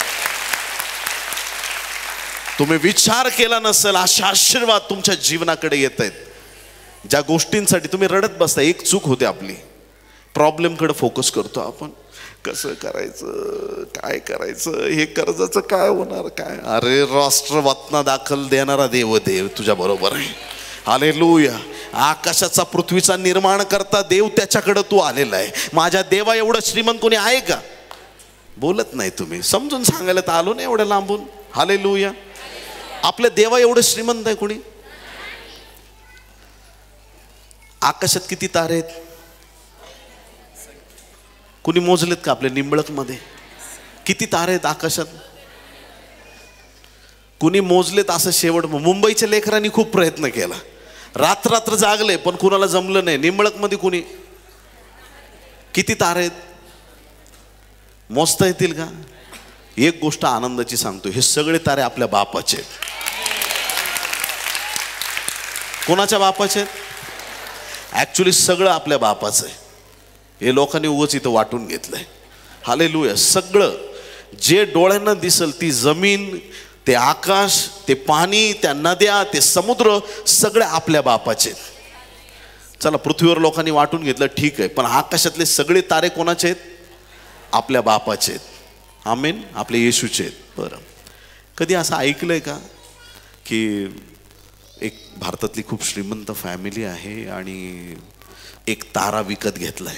तुम्ही विचार केला नसेल असे आशीर्वाद तुमच्या जीवनाकडे येत आहेत. ज्या गोष्टींसाठी तुम्ही रडत बसता, एक चूक होते आपली, प्रॉब्लेमकडे फोकस करतो आपण, कसं करायचं काय करायचं, हे कर्जाचं काय होणार काय. अरे राष्ट्रवातना दाखल देणारा देव देव तुझ्या बरोबर आहे. हालेलुया. आकाशाचा पृथ्वीचा निर्माण करता देव, त्याच्याकडे तू आलेला आहे. माझ्या देवा एवढं श्रीमंत कोणी आहे का? बोलत नाही तुम्ही, समजून सांगायला तर आलो ना एवढ्या लांबून. हालेलुया. आपल्या देवा एवढं श्रीमंत आहे कोणी? आकाशात किती तारे आहेत कुणी मोजलेत का? आपल्या निंबळक मध्ये किती तारे आहेत आकाशात? कुणी मोजलेत? असं शेवट मुंबईच्या लेकरांनी खूप प्रयत्न केला, रात्र जागले, पण कुणाला जमलं नाही. निंबळक मध्ये कुणी किती तारे आहेत मोजता येतील का? एक गोष्ट आनंदाची सांगतो, हे सगळे तारे आपल्या बापाचे आहेत. कोणाच्या बापाचे आहेत? ऍक्च्युली सगळं आपल्या बापाचं आहे. हे लोकांनी उगाच इथं वाटून घेतलंय. हालेलुया. सगळं जे डोळ्यांना दिसल, ती जमीन, ते आकाश, ते पाणी, त्या नद्या, ते समुद्र, सगळे आपल्या बापाचे. चला, पृथ्वीवर लोकांनी वाटून घेतलं ठीक आहे, पण आकाशातले सगळे तारे कोणाचे आहेत? आपल्या बापाचे आहेत. आमेन. आपले येशूचे आहेत. बरं, कधी असं ऐकलंय का की एक भारतातली खूप श्रीमंत फॅमिली आहे आणि एक तारा विकत घेतलाय?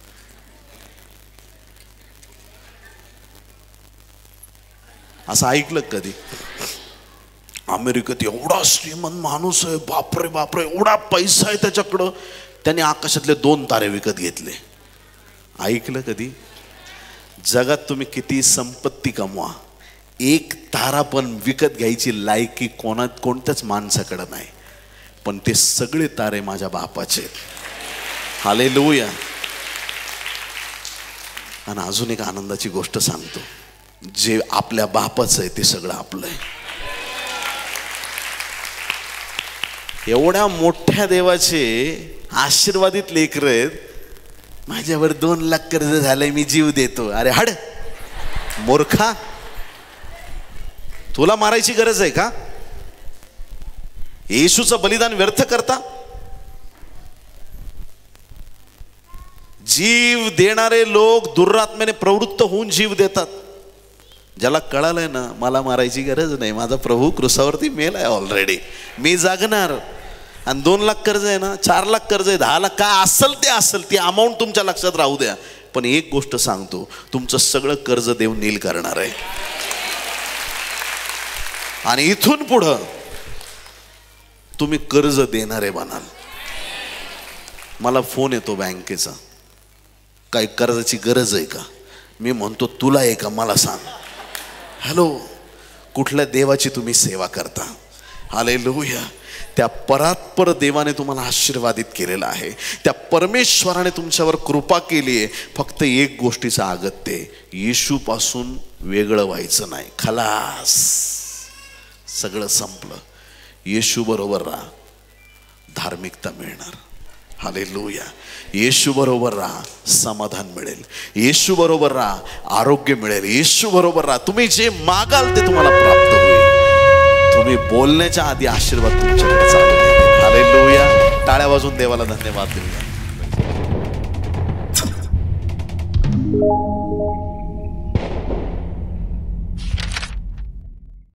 असं ऐकलं कधी? अमेरिकेत एवढा श्रीमंत माणूस आहे, बापरे बापरे, एवढा पैसा आहे त्याच्याकडं, त्याने आकाशातले 2 तारे विकत घेतले. ऐकलं कधी? जगात तुम्ही किती संपत्ती कमवा, एक तारा पण विकत घ्यायची लायकी कोणत्याच माणसाकडे नाही. पण ते सगळे तारे माझ्या बापाचे आहेत. हालेलुया. आणि अजून एक आनंदाची गोष्ट सांगतो. जे आपल्या बापाचं आहे ते सगळं आपलं आहे. एवढ्या मोठ्या देवाचे आशीर्वादित लेकरं आहेत. माझ्यावर 2 लाख कर्ज झालंय, मी जीव देतो. अरे हड मूर्खा, तुला मारायची गरज आहे का? येशूचं बलिदान व्यर्थ करता? जीव देणारे लोक दुरात्म्याने प्रवृत्त होऊन जीव देतात. ज्याला कळालंय ना मला मारायची गरज नाही, माझा प्रभू क्रुसावरती मेलाय ऑलरेडी, मी जागणार. आणि 2 लाख कर्ज आहे ना, 4 लाख कर्ज आहे, 10 लाख, काय असेल ती अमाऊंट तुमच्या लक्षात राहू द्या. पण एक गोष्ट सांगतो, तुमचं सगळं कर्ज देव नील करणार आहे. आणि इथून पुढं तुम्ही कर्ज देणारे बनाल. मला फोन येतो बँकेचा, काही कर्जाची गरज आहे का? मी म्हणतो तुला आहे का मला सांग. हॅलो, कुठल्या देवाची तुम्ही सेवा करता? हालेलुया. त्या परात्पर देवाने तुम्हाला आशीर्वादित केलेला आहे. त्या परमेश्वराने तुमच्यावर कृपा केली आहे. फक्त एक गोष्टीचं अगत्य, येशूपासून वेगळं व्हायचं नाही. खलास, सगळं संपलं. येशू बरोबर राहा, धार्मिकता मिळणार. हालेलुया. येशू बरोबर राहा, समाधान मिळेल. येशू बरोबर राहा, आरोग्य मिळेल. येशू बरोबर राहा, तुम्ही जे मागाल ते तुम्हाला प्राप्त होईल. तुम्ही बोलण्याच्या आधी आशीर्वाद तुमच्याकडे चालू आहे. हालेलुया. टाळ्या वाजवून देवाला धन्यवाद देऊया.